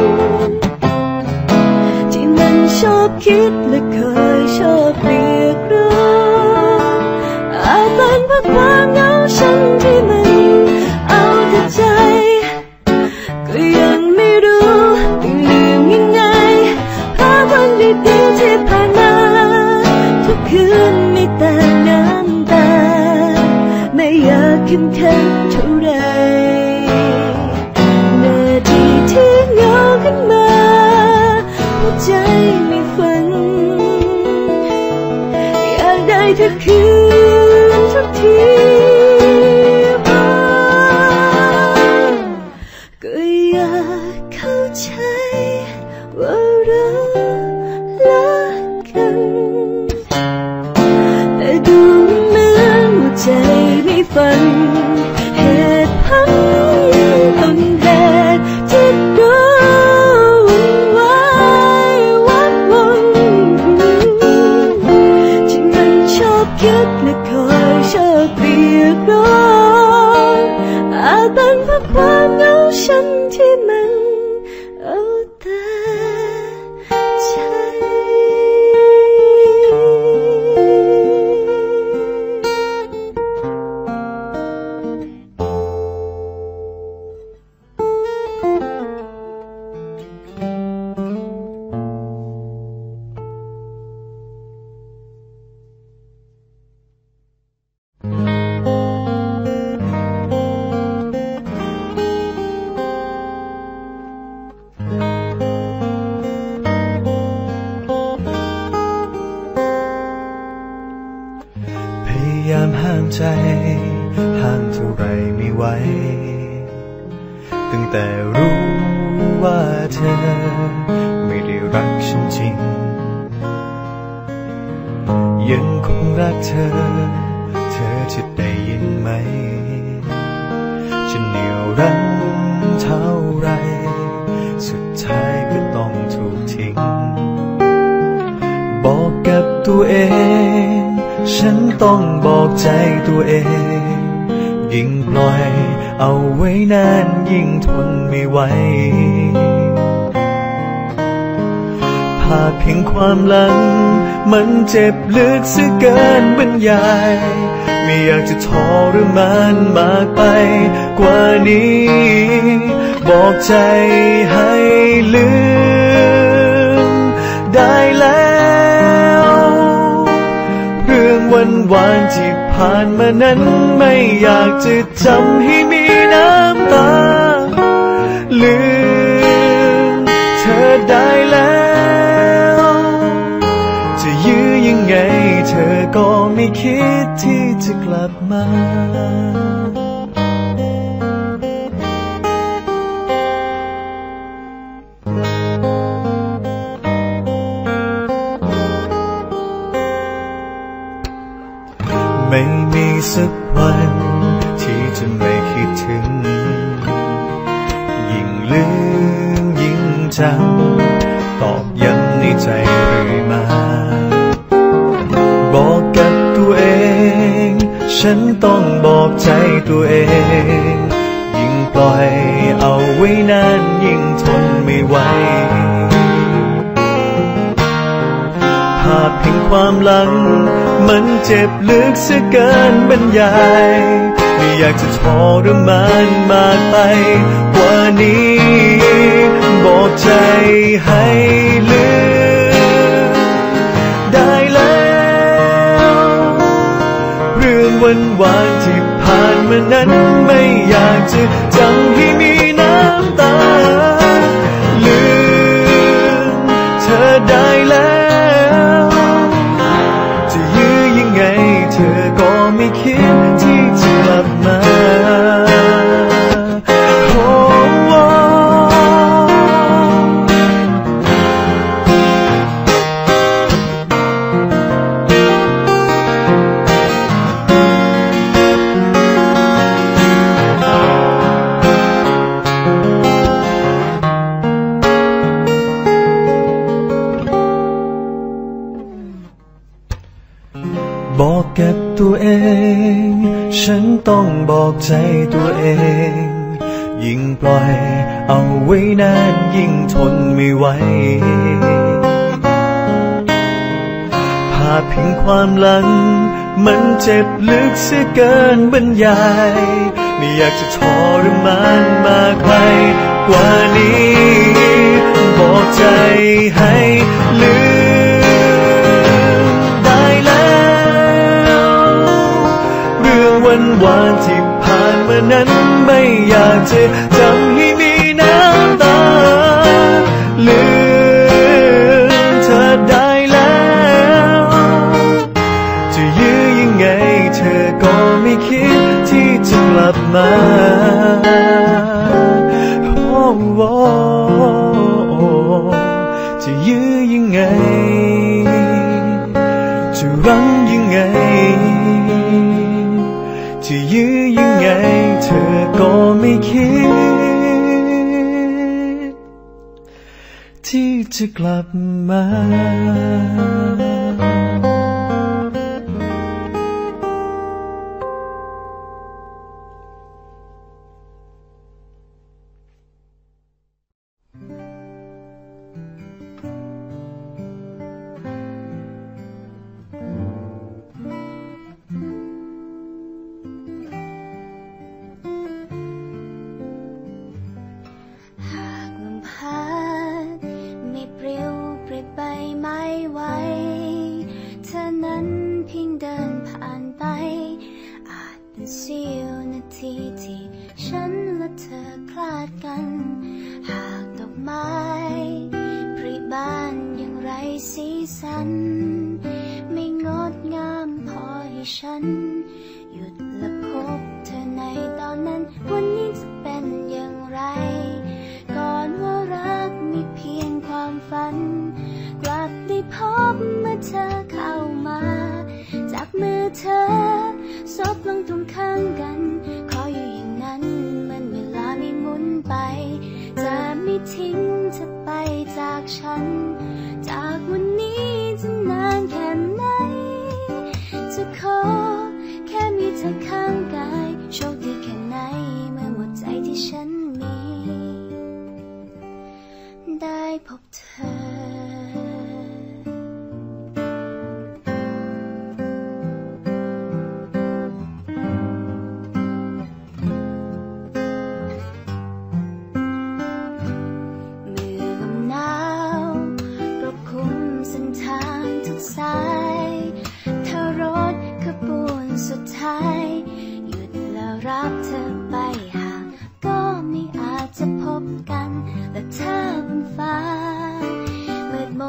ที่มันชอบคิดและคอยชอบเรียกร้องอาจเป็นเพราะความเหงาฉันที่มันเอาแต่ใจก็ยังไม่รู้ต้องลืมยังไงภาพวันดีๆที่ผ่านมาทุกคืนมีแต่น้ำตาไม่อยากเข้มแข็งเท่าไรนาทีที่เหงาขึ้นมาหัวใจไม่ฟังอยากได้เธอคืนทุกทีก็อยากเข้าใจว่าเราเลิกกันแต่ดูเหมือนว่าใจไม่ฟังเหตุผลต้นเหตุที่ดูวุ่นวายวกวนที่มันชอบคิดและคอยชอบเรียกร้องอาจเป็นเพราะความเหงาฉันที่มันเอาแต่ใจยามห้ามใจห้ามเท่าไรไม่ไหวตั้งแต่รู้ว่าเธอไม่ได้รักฉันจริงยังคงรักเธอจะได้ยินไหมจะเหนียวรั้งเท่าไรสุดท้ายก็ต้องถูกทิ้งบอกกับตัวเองฉันต้องบอกใจตัวเองยิ่งปล่อยเอาไว้นานยิ่งทนไม่ไหวภาพเพียงความหลังมันเจ็บลึกซะเกินบรรยายไม่อยากจะทรมานมากไปกว่านี้บอกใจให้ลืมได้แล้วเรื่องวันวานที่ผ่านมานั้นไม่อยากจะจำให้มีน้ำตาลืมเธอได้แล้วจะยื้อยังไงเธอก็ไม่คิดที่จะกลับมาไม่มีสักวันที่จะไม่คิดถึงยิ่งลืมยิ่งจำตอกย้ำในใจเรื่อยมาบอกกับตัวเองฉันต้องบอกใจตัวเองยิ่งปล่อยเอาไว้นานยิ่งทนไม่ไหวภาพแห่งความหลังมันเจ็บลึกเสียเกินบรรยายไม่อยากจะทรมานมากไปกว่านี้บอกใจให้ลืมได้แล้วเรื่องวันวานที่ผ่านมานั้นไม่อยากจะจำให้มีน้ำตาลืมเธอได้แล้วจะยื้อยังไงเธอก็ไม่คิดที่จะกลับมาบอกกับตัวเองฉันต้องบอกใจตัวเองยิ่งปล่อยเอาไว้นานยิ่งทนไม่ไหวภาพแห่งความหลังมันเจ็บลึกเสียเกินบรรยายไม่อยากจะทรมานมากไปกว่านี้บอกใจให้ลืมได้แล้วเรื่องวันวานที่ผ่านมานั้นไม่อยากจะจำให้มีน้ำตาลืมเธอได้แล้วจะยื้อยังไงเธอก็ไม่คิดที่จะกลับมาจะยื้อยังไงจะรั้งยังไงจะยื้อยังไงเธอก็ไม่คิดที่จะกลับมา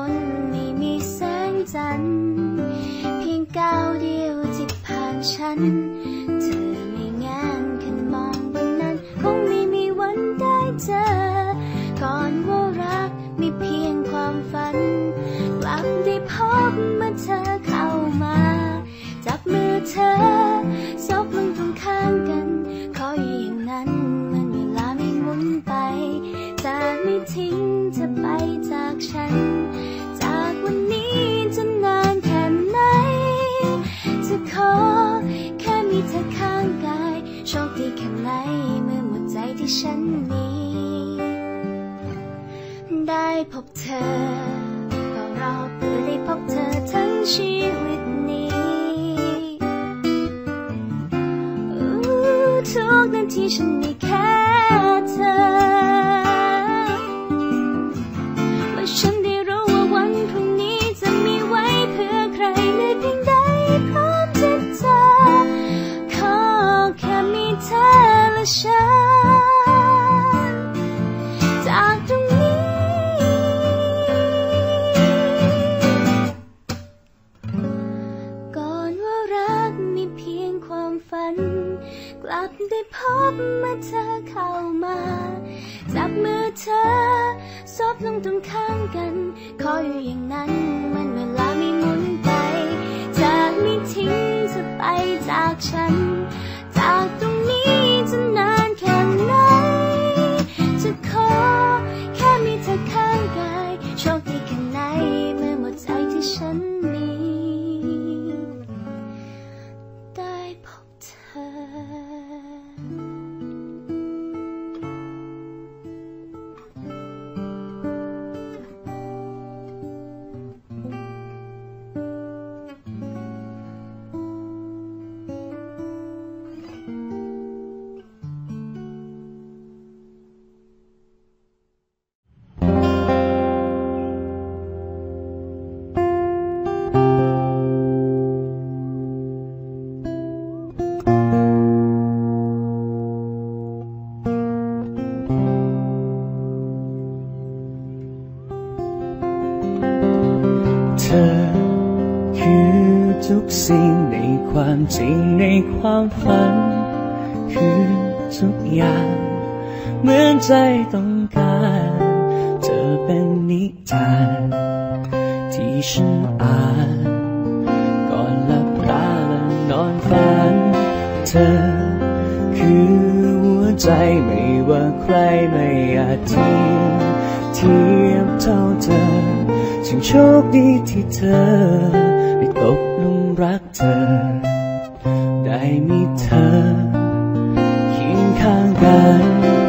ฉันอแค่มีเธอข้างกายโชคดีแค่ไหนเมื่อหมดใจที่ฉันมีได้พบเธอก็รอเพื่อได้พบเธอทั้งชีวิตนี้ทุกนาทีฉันมีแค่เธอเมื่อฉันได้รู้ว่าวันพรุ่งนี้จะมีไว้เพื่อใครในเพียงใดพร้อมที่เธอขอแค่มีเธอและฉันจากตรงนี้ก่อนว่ารักมีเพียงความฝันกลับได้พบเมื่อเธอเข้ามาจับมือเธอซบลงตรงข้างกันขออยู่อย่างนั้นมันเวลาไม่หมุนไปจะไม่ทิ้งเธอไปจากฉันจากตรงนี้จะนานแค่ไหนจะขอแค่มีเธอข้างกายโชคดีแค่ไหนเมื่อหมดใจที่ฉันมีได้พบเธอเธอคือทุกสิ่งในความจริงในความฝันคือทุกอย่างเหมือนใจต้องการเธอเป็นนิทานที่ฉันอ่านก่อนหลับตาและนอนฝันเธอคือหัวใจไม่ว่าใครไม่อาจเทียบเท่าเธอฉันโชคดีที่เธอได้ตกหลุมรักเธอได้มีเธอเคียงข้างกัน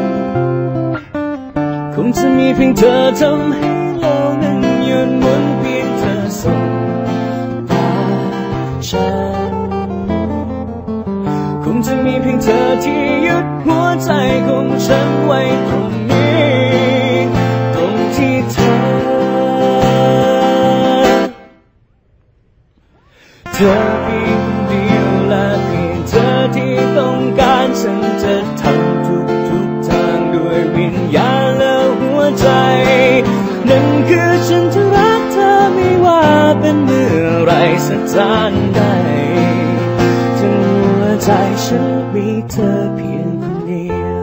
คงจะมีเพียงเธอทำให้โลกนั้นหยุดหมุนเพียงเธอสบตาฉันคงจะมีเพียงเธอที่ยึดหัวใจของฉันไว้ตรงนี้ตรงที่เธอเพียงคนเดียวและเพียงเธอที่ต้องการฉันจะทำทุกทางด้วยวิญญาณและหัวใจนั่นคือฉันจะรักเธอไม่ว่าเป็นเมื่อไรสักทางใดทั้งหัวใจฉันมีเธอเพียงคนเดียว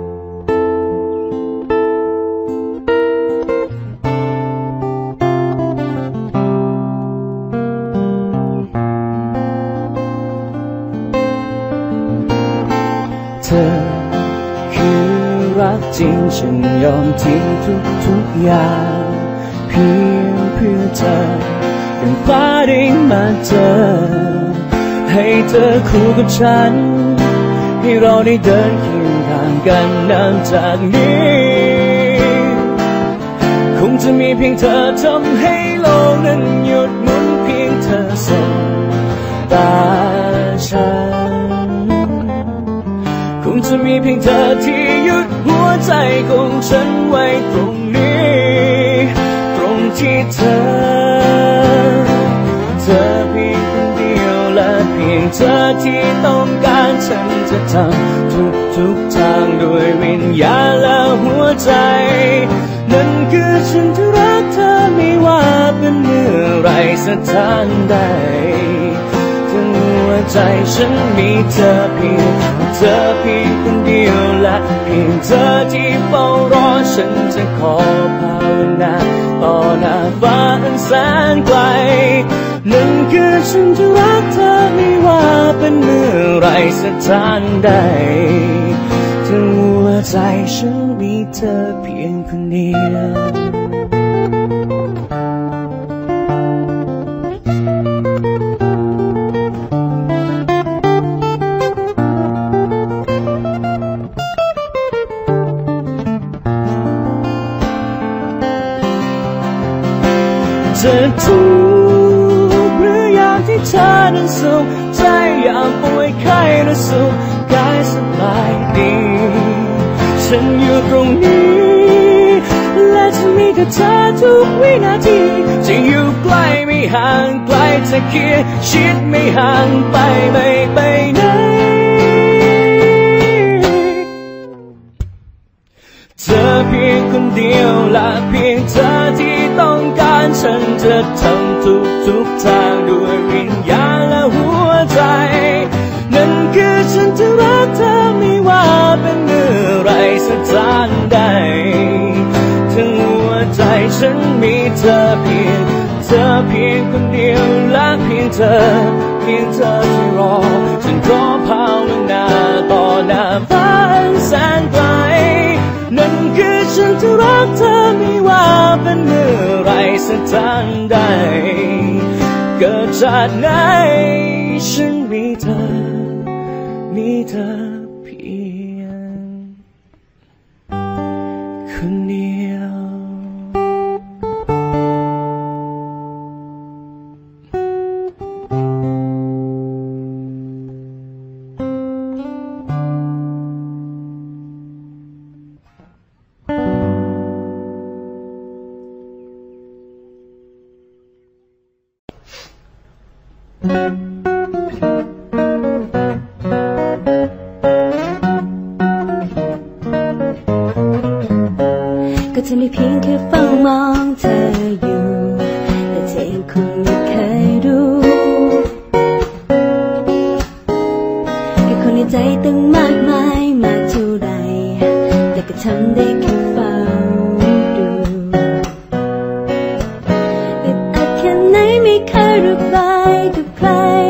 เธอคือรักจริงฉันยอมทิ้งทุกอย่างเพียงเพื่อเธอยังฟ้าได้มาเจอให้เธอคู่กับฉันให้เราได้เดินเคียงข้างกันนานจากนี้คงจะมีเพียงเธอทำให้โลกนั้นหยุดหมุนเพียงเธอสบตาฉันคงจะมีเพียงเธอที่ยึดหัวใจของฉันไว้ตรงนี้ตรงที่เธอเพียงคนเดียวและเพียงเธอที่ต้องการฉันจะทำทุกทางด้วยวิญญาณและหัวใจนั่นคือฉันที่รักเธอไม่ว่าเป็นเมื่อไรสักทางใดทั้งหัวใจฉันมีเธอเพียงคนเดียวและเพียงเธอที่เฝ้ารอฉันจะขอภาวนาต่อหน้าฟ้าอันแสนไกลนั่นคือฉันจะรักเธอไม่ว่าเป็นเมื่อไรสักทางใดทั้งหัวใจฉันมีเธอเพียงคนเดียวจะทุกข์หรืออยากที่เธอนั้นสุขใจอยากป่วยไข้และสุขกายสบายดีฉันอยู่ตรงนี้และจะมีกับเธอทุกวินาทีจะอยู่ใกล้ไม่ห่างไกลจะเคียงชิดไม่ห่างไปไม่ไปไหนเธอเพียงคนเดียวและเพียงเธอที่ต้องการฉันจะทำทุกทางด้วยวิญญาณและหัวใจนั่นคือฉันจะรักเธอไม่ว่าเป็นเมื่อไรสักทางใดทั้งหัวใจฉันมีเธอเพียงคนเดียวและเพียงเธอที่รอฉันขอภาวนาต่อหน้าฟ้าแสนไกลนั่นคือฉันจะรักเธอไม่ว่าเป็นเมื่อไรสักทางใดเกิดจากไหนฉันมีเธอเพียงคนเดียวก็จะไม่เพียงแค่เฝ้ามองเธออยู่แต่เธอเองคงไม่เคยรู้แค่คนในใจตั้งมากมายมากเท่าไรแต่ก็ทำได้แค่เฝ้าดูอึดอัดแค่ไหนไม่เคยระบายกับใคร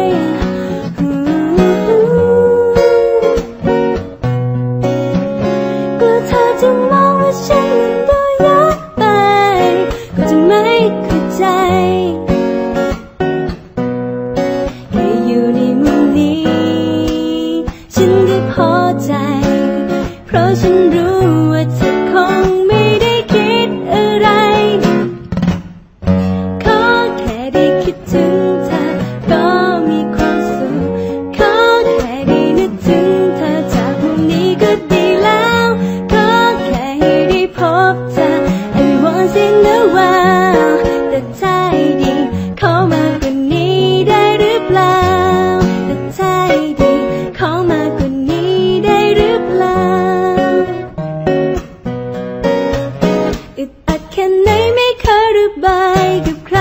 กลัวเธอจะมองว่าฉันฉันรู้ว่าเธอคงไม่ได้คิดอะไรขอแค่ได้คิดถึงเธอก็มีความสุขขอแค่ได้นึกถึงเธอจากมุมนี้ก็ดีแล้วขอแค่ให้ได้พบเธอ Every once in a while แต่ใจดีขอมากกว่านี้ได้หรือเปล่าแต่ใจดีขอมากกว่านี้ได้หรือเปล่าแค่ไหนไม่เคยระบายกับใคร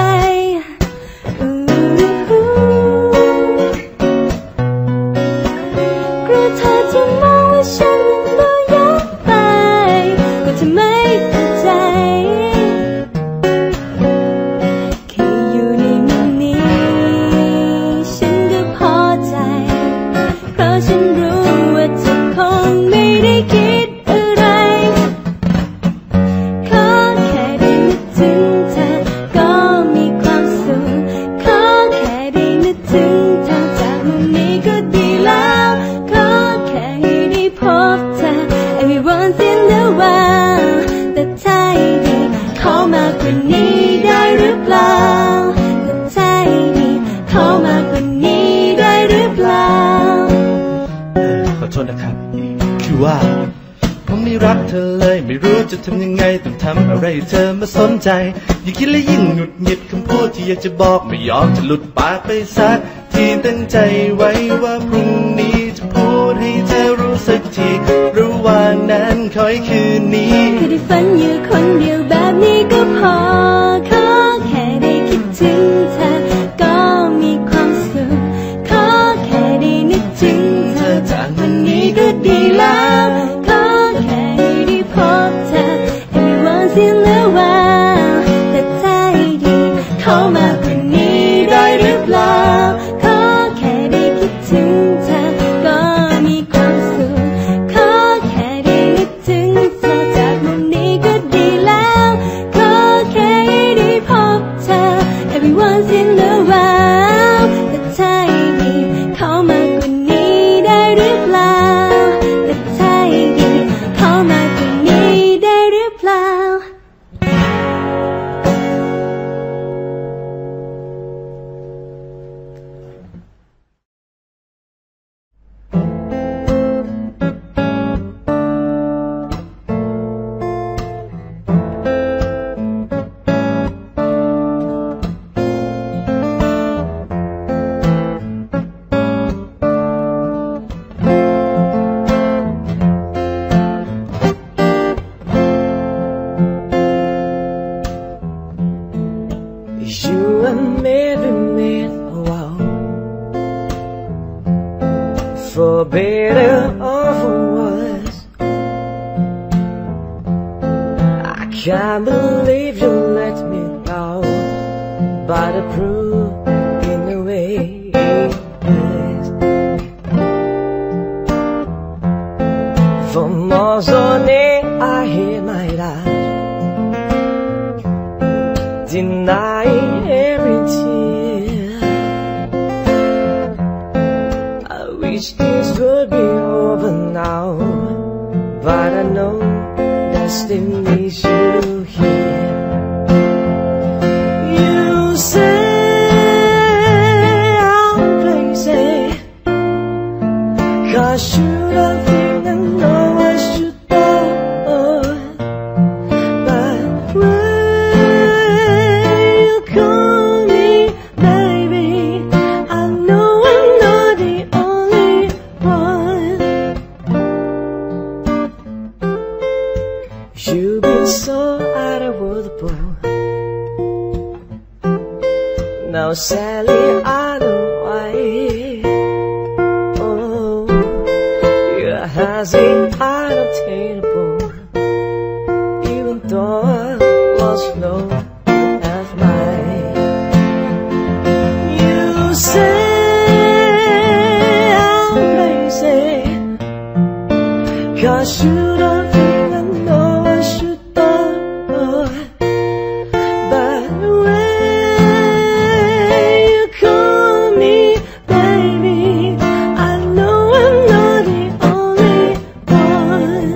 กลัวเธอจะมองว่าฉันดูยากไปก็จะไม่เข้าใจแค่อยู่ในมุมนี้ฉันก็พอใจเพราะฉันรู้ว่าเธอคงไม่ได้คิดอะไรแต่ใจดีขอมากกว่านี้ได้หรือเปล่าแต่ใจดีขอมากกว่านี้ได้หรือเปล่าขอโทษนะครับคือว่าผมไม่รักเธอเลยไม่รู้จะทำยังไงต้องทำอะไรเธอมาสนใจยิ่งคิดและยิ่งหงุดหงิดคำพูดที่อยากจะบอกไม่ยอมจะหลุดปากไปสักทีตั้งใจไว้ว่าพรุ่งนี้จะพูดให้เธอรู้สักทีรู้ว่านั้นขอให้คืนนี้แค่ได้ฝันอยู่คนเดียวแบบนี้ก็พอขอแค่ได้คิดถึงเธอก็มีความสุขขอแค่ได้นึกถึงเธอจากวันนี้ก็ดีแล้วขอแค่ได้พบเธอ Every once in a while แต่ใจดีขอมากกว่านี้ได้หรือเปล่าขอแค่ได้คิดถึงเธอก็มีความสุขขอแค่ได้นึกถึงเธอจาก there ever was. I can't believe you let me down, but the proof in the way is. For months on end I hid my life, denying every tear. I wish this would be over now, but I know that still needs you here. You say I'm crazy, 'cause you don't think I know I should go. But when you call me baby, I know I'm not the only one. You've been so out of world. Now sadly I know why. Oh, your heart's unobtainable, even though I lost no half mine. You say I'm crazy, 'cause you don't think I know I should go. But when you call me baby, I know I'm not the only one.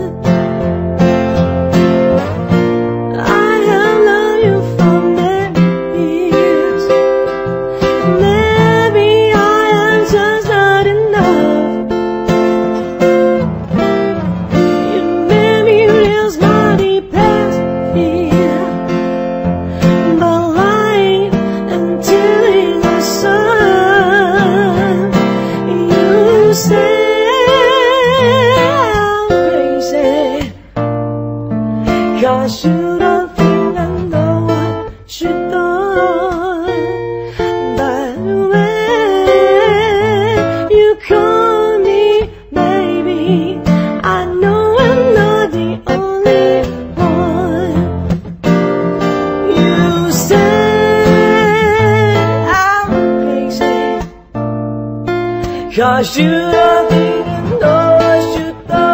I have loved you for many years. Maybe I am just not enough. You made me realize my deep past fear, but lying until in the sun. You say I'm crazy, 'cause you don't think I know what should go. But when you call me baby, I know I'm not the only one. You say I'm crazy, 'cause you don't think I know I should go.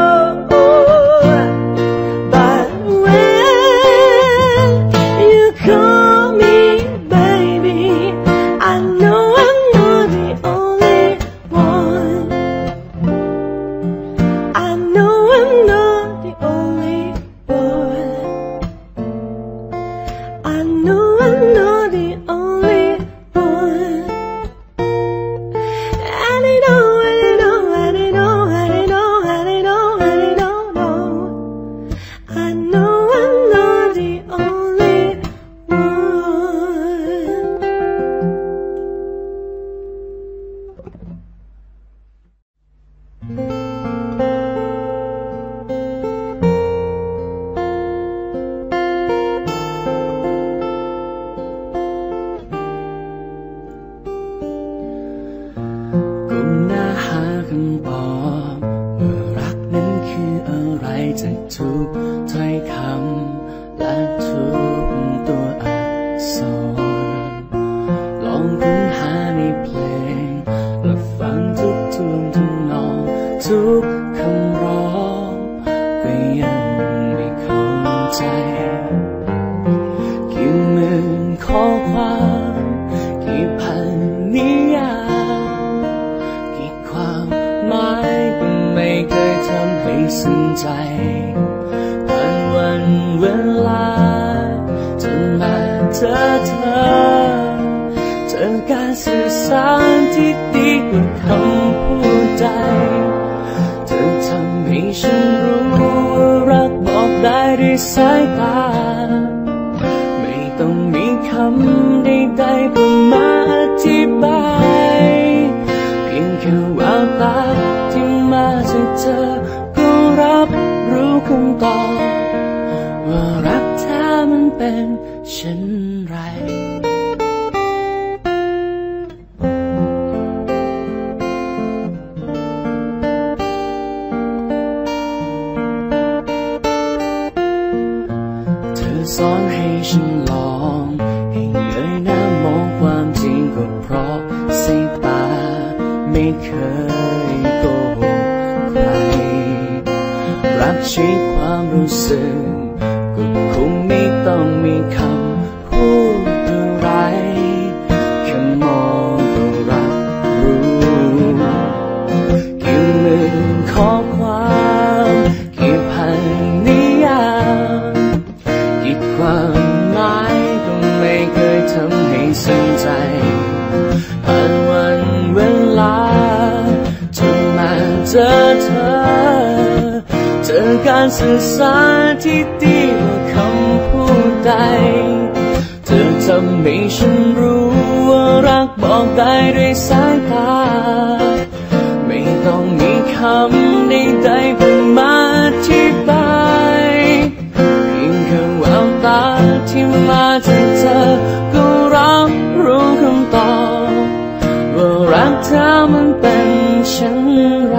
But when you call me baby, I know I'm not the only one. I know I'm not the only one. I know I'm not the only one. And I know, and I know, and I know, and I know, and I know, and I don't know. I know I'm not the only ก้มหน้าหาคำตอบว่ารักนั้นคืออะไรจากทุกถ้อยคำและทุกตัวอักษร ลองค้นหาในเพลงและฟังทุกท่วงทำนองทุกคำร้องก็ยังไม่เข้าใจ กี่หมื่นข้อความกี่พันนิยามกี่ความหมายก็ไม่เคยทำให้ซึ้งใจผ่านวันเวลาจนมาเจอเจอการสื่อสารที่ดีกว่าคำพูดใจเธอทำให้ฉันรู้ว่ารักบอกได้ด้วยสายตา ไม่ต้องมีคำใดๆเพื่อมาอธิบายเพียงแค่แววตาที่มาจากเธอก็รับรู้คำตอบว่ารักแท้มันเป็นเช่นไรเสอนให้ฉันลองให้เงยหน้ามองความจริงก็เพราะสายตาไม่เคยโกหกใครรักใช้ความรู้สึกก็คงไม่ต้องมีคำพูดอะไรแค่มองก็รับรู้กี่หมื่นข้อความกี่พันนิยามกี่ความหมายก็ไม่เคยทำให้ซึ้งใจผ่านวันเวลาจนมาเจอเธอเจอการสื่อสารที่ดีกว่าคำพูดใดเธอทำให้ฉันรู้ว่ารักบอกได้ด้วยสายตาไม่ต้องมีคำใดๆเพื่อมาอธิบายเพียงแค่แววตาที่มาจากเธอก็รับรู้คำตอบว่ารักเธอมันเป็นเช่นไร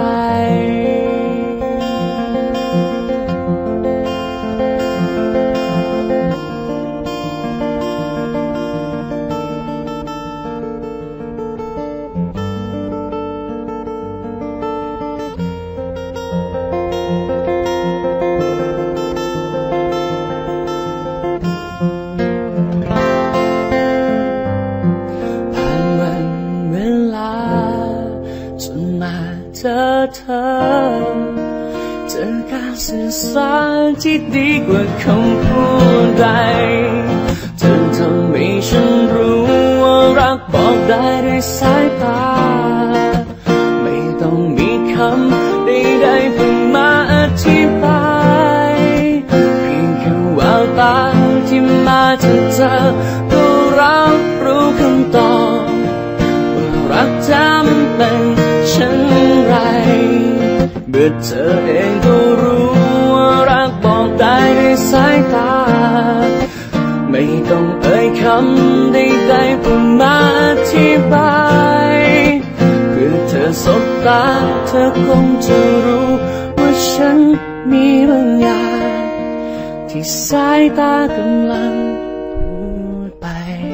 เธอเจอการสื่อสารที่ดีกว่าคำพูดใดเธอทำให้ฉันรู้ว่ารักบอกได้ด้วยสายตาไม่ต้องมีคำใดๆเพื่อมาอธิบายเพียงแค่แววตาที่มาจากเธอก็รับรู้คำตอบว่ารักเธอมันเป็นเช่นไรเมื่อเธอเองก็รู้ว่ารักบอกได้ด้วยสายตาไม่ต้องเอ่ยคำใดๆเพื่อมาอธิบายเพื่อเธอสบตาเธอคงจะรู้ว่าฉันมีบางอย่างที่สายตากำลังพูดไป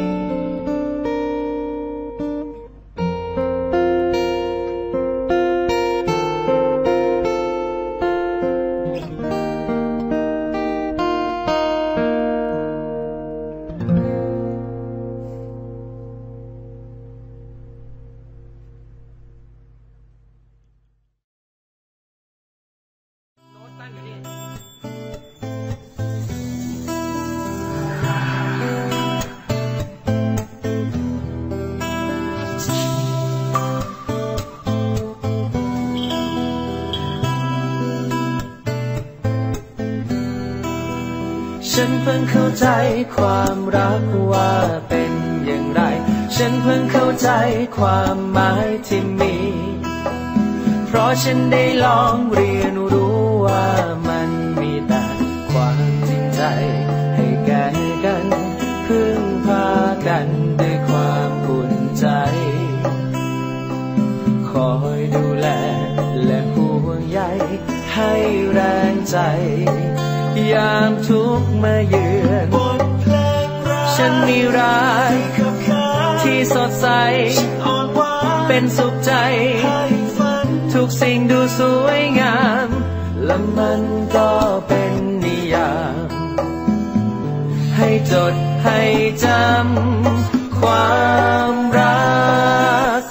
ฉันเพิ่งเข้าใจความรักว่าเป็นอย่างไรฉันเพิ่งเข้าใจความหมายที่มีเพราะฉันได้ลองเรียนรู้ว่ามันมีแต่ความจริงใจให้แก่กันพึ่งพากันด้วยความอุ่นใจคอยดูแลและห่วงใยให้แรงใจยามทุกข์มาเยือนฉันมีรักที่สดใสเป็นสุขใจทุกสิ่งดูสวยงามและมันก็เป็นนิยามให้จดให้จำความรัก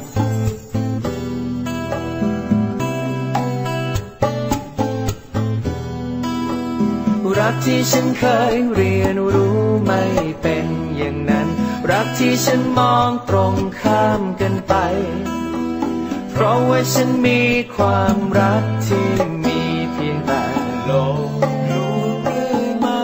รักที่ฉันเคยเรียนรู้ไม่เป็นอย่างนั้นรักที่ฉันมองตรงข้ามกันไปเพราะว่าฉันมีความรักที่มีเพียงแต่โลกรู้เรื่อยมา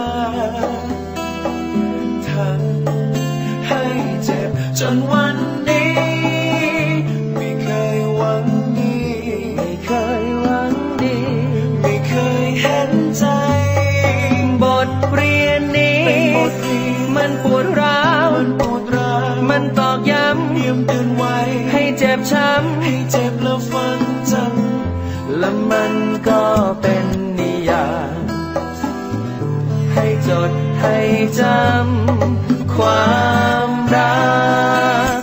ทั้งให้เจ็บจนวันนี้ไม่เคยหวังดีไม่เคยหวังดีไม่เคยเห็นใจบทเรียนนี้มันปวดร้าวมันตอกย้ำเตือนไว้ให้เจ็บช้ำให้เจ็บแล้วฝังจำและมันก็เป็นนิยามให้จดให้จำความรัก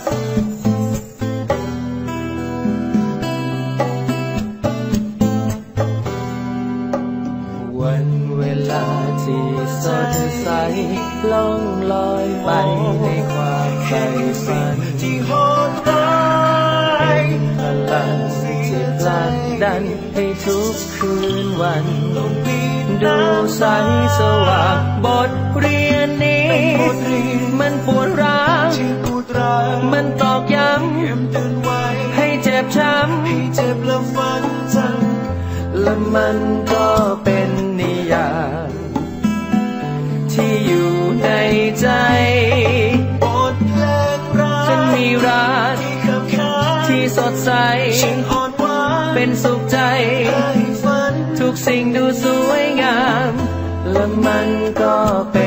วันเวลาที่สดใสล่องลอยไปในความใฝ่ฝันที่โหดร้ายพลังที่ผลักดันให้ทุกคืนวันดูใสสว่างบทเรียนนี้มันปวดร้าวมันตอกย้ำให้เจ็บช้ำและฝันจำและมันก็เป็นนิยามที่อยู่ในใจบทเพลงรักฉันมีรักที่สดใสเป็นสุขใจทุกสิ่งดูสวยงามและมันก็เป็น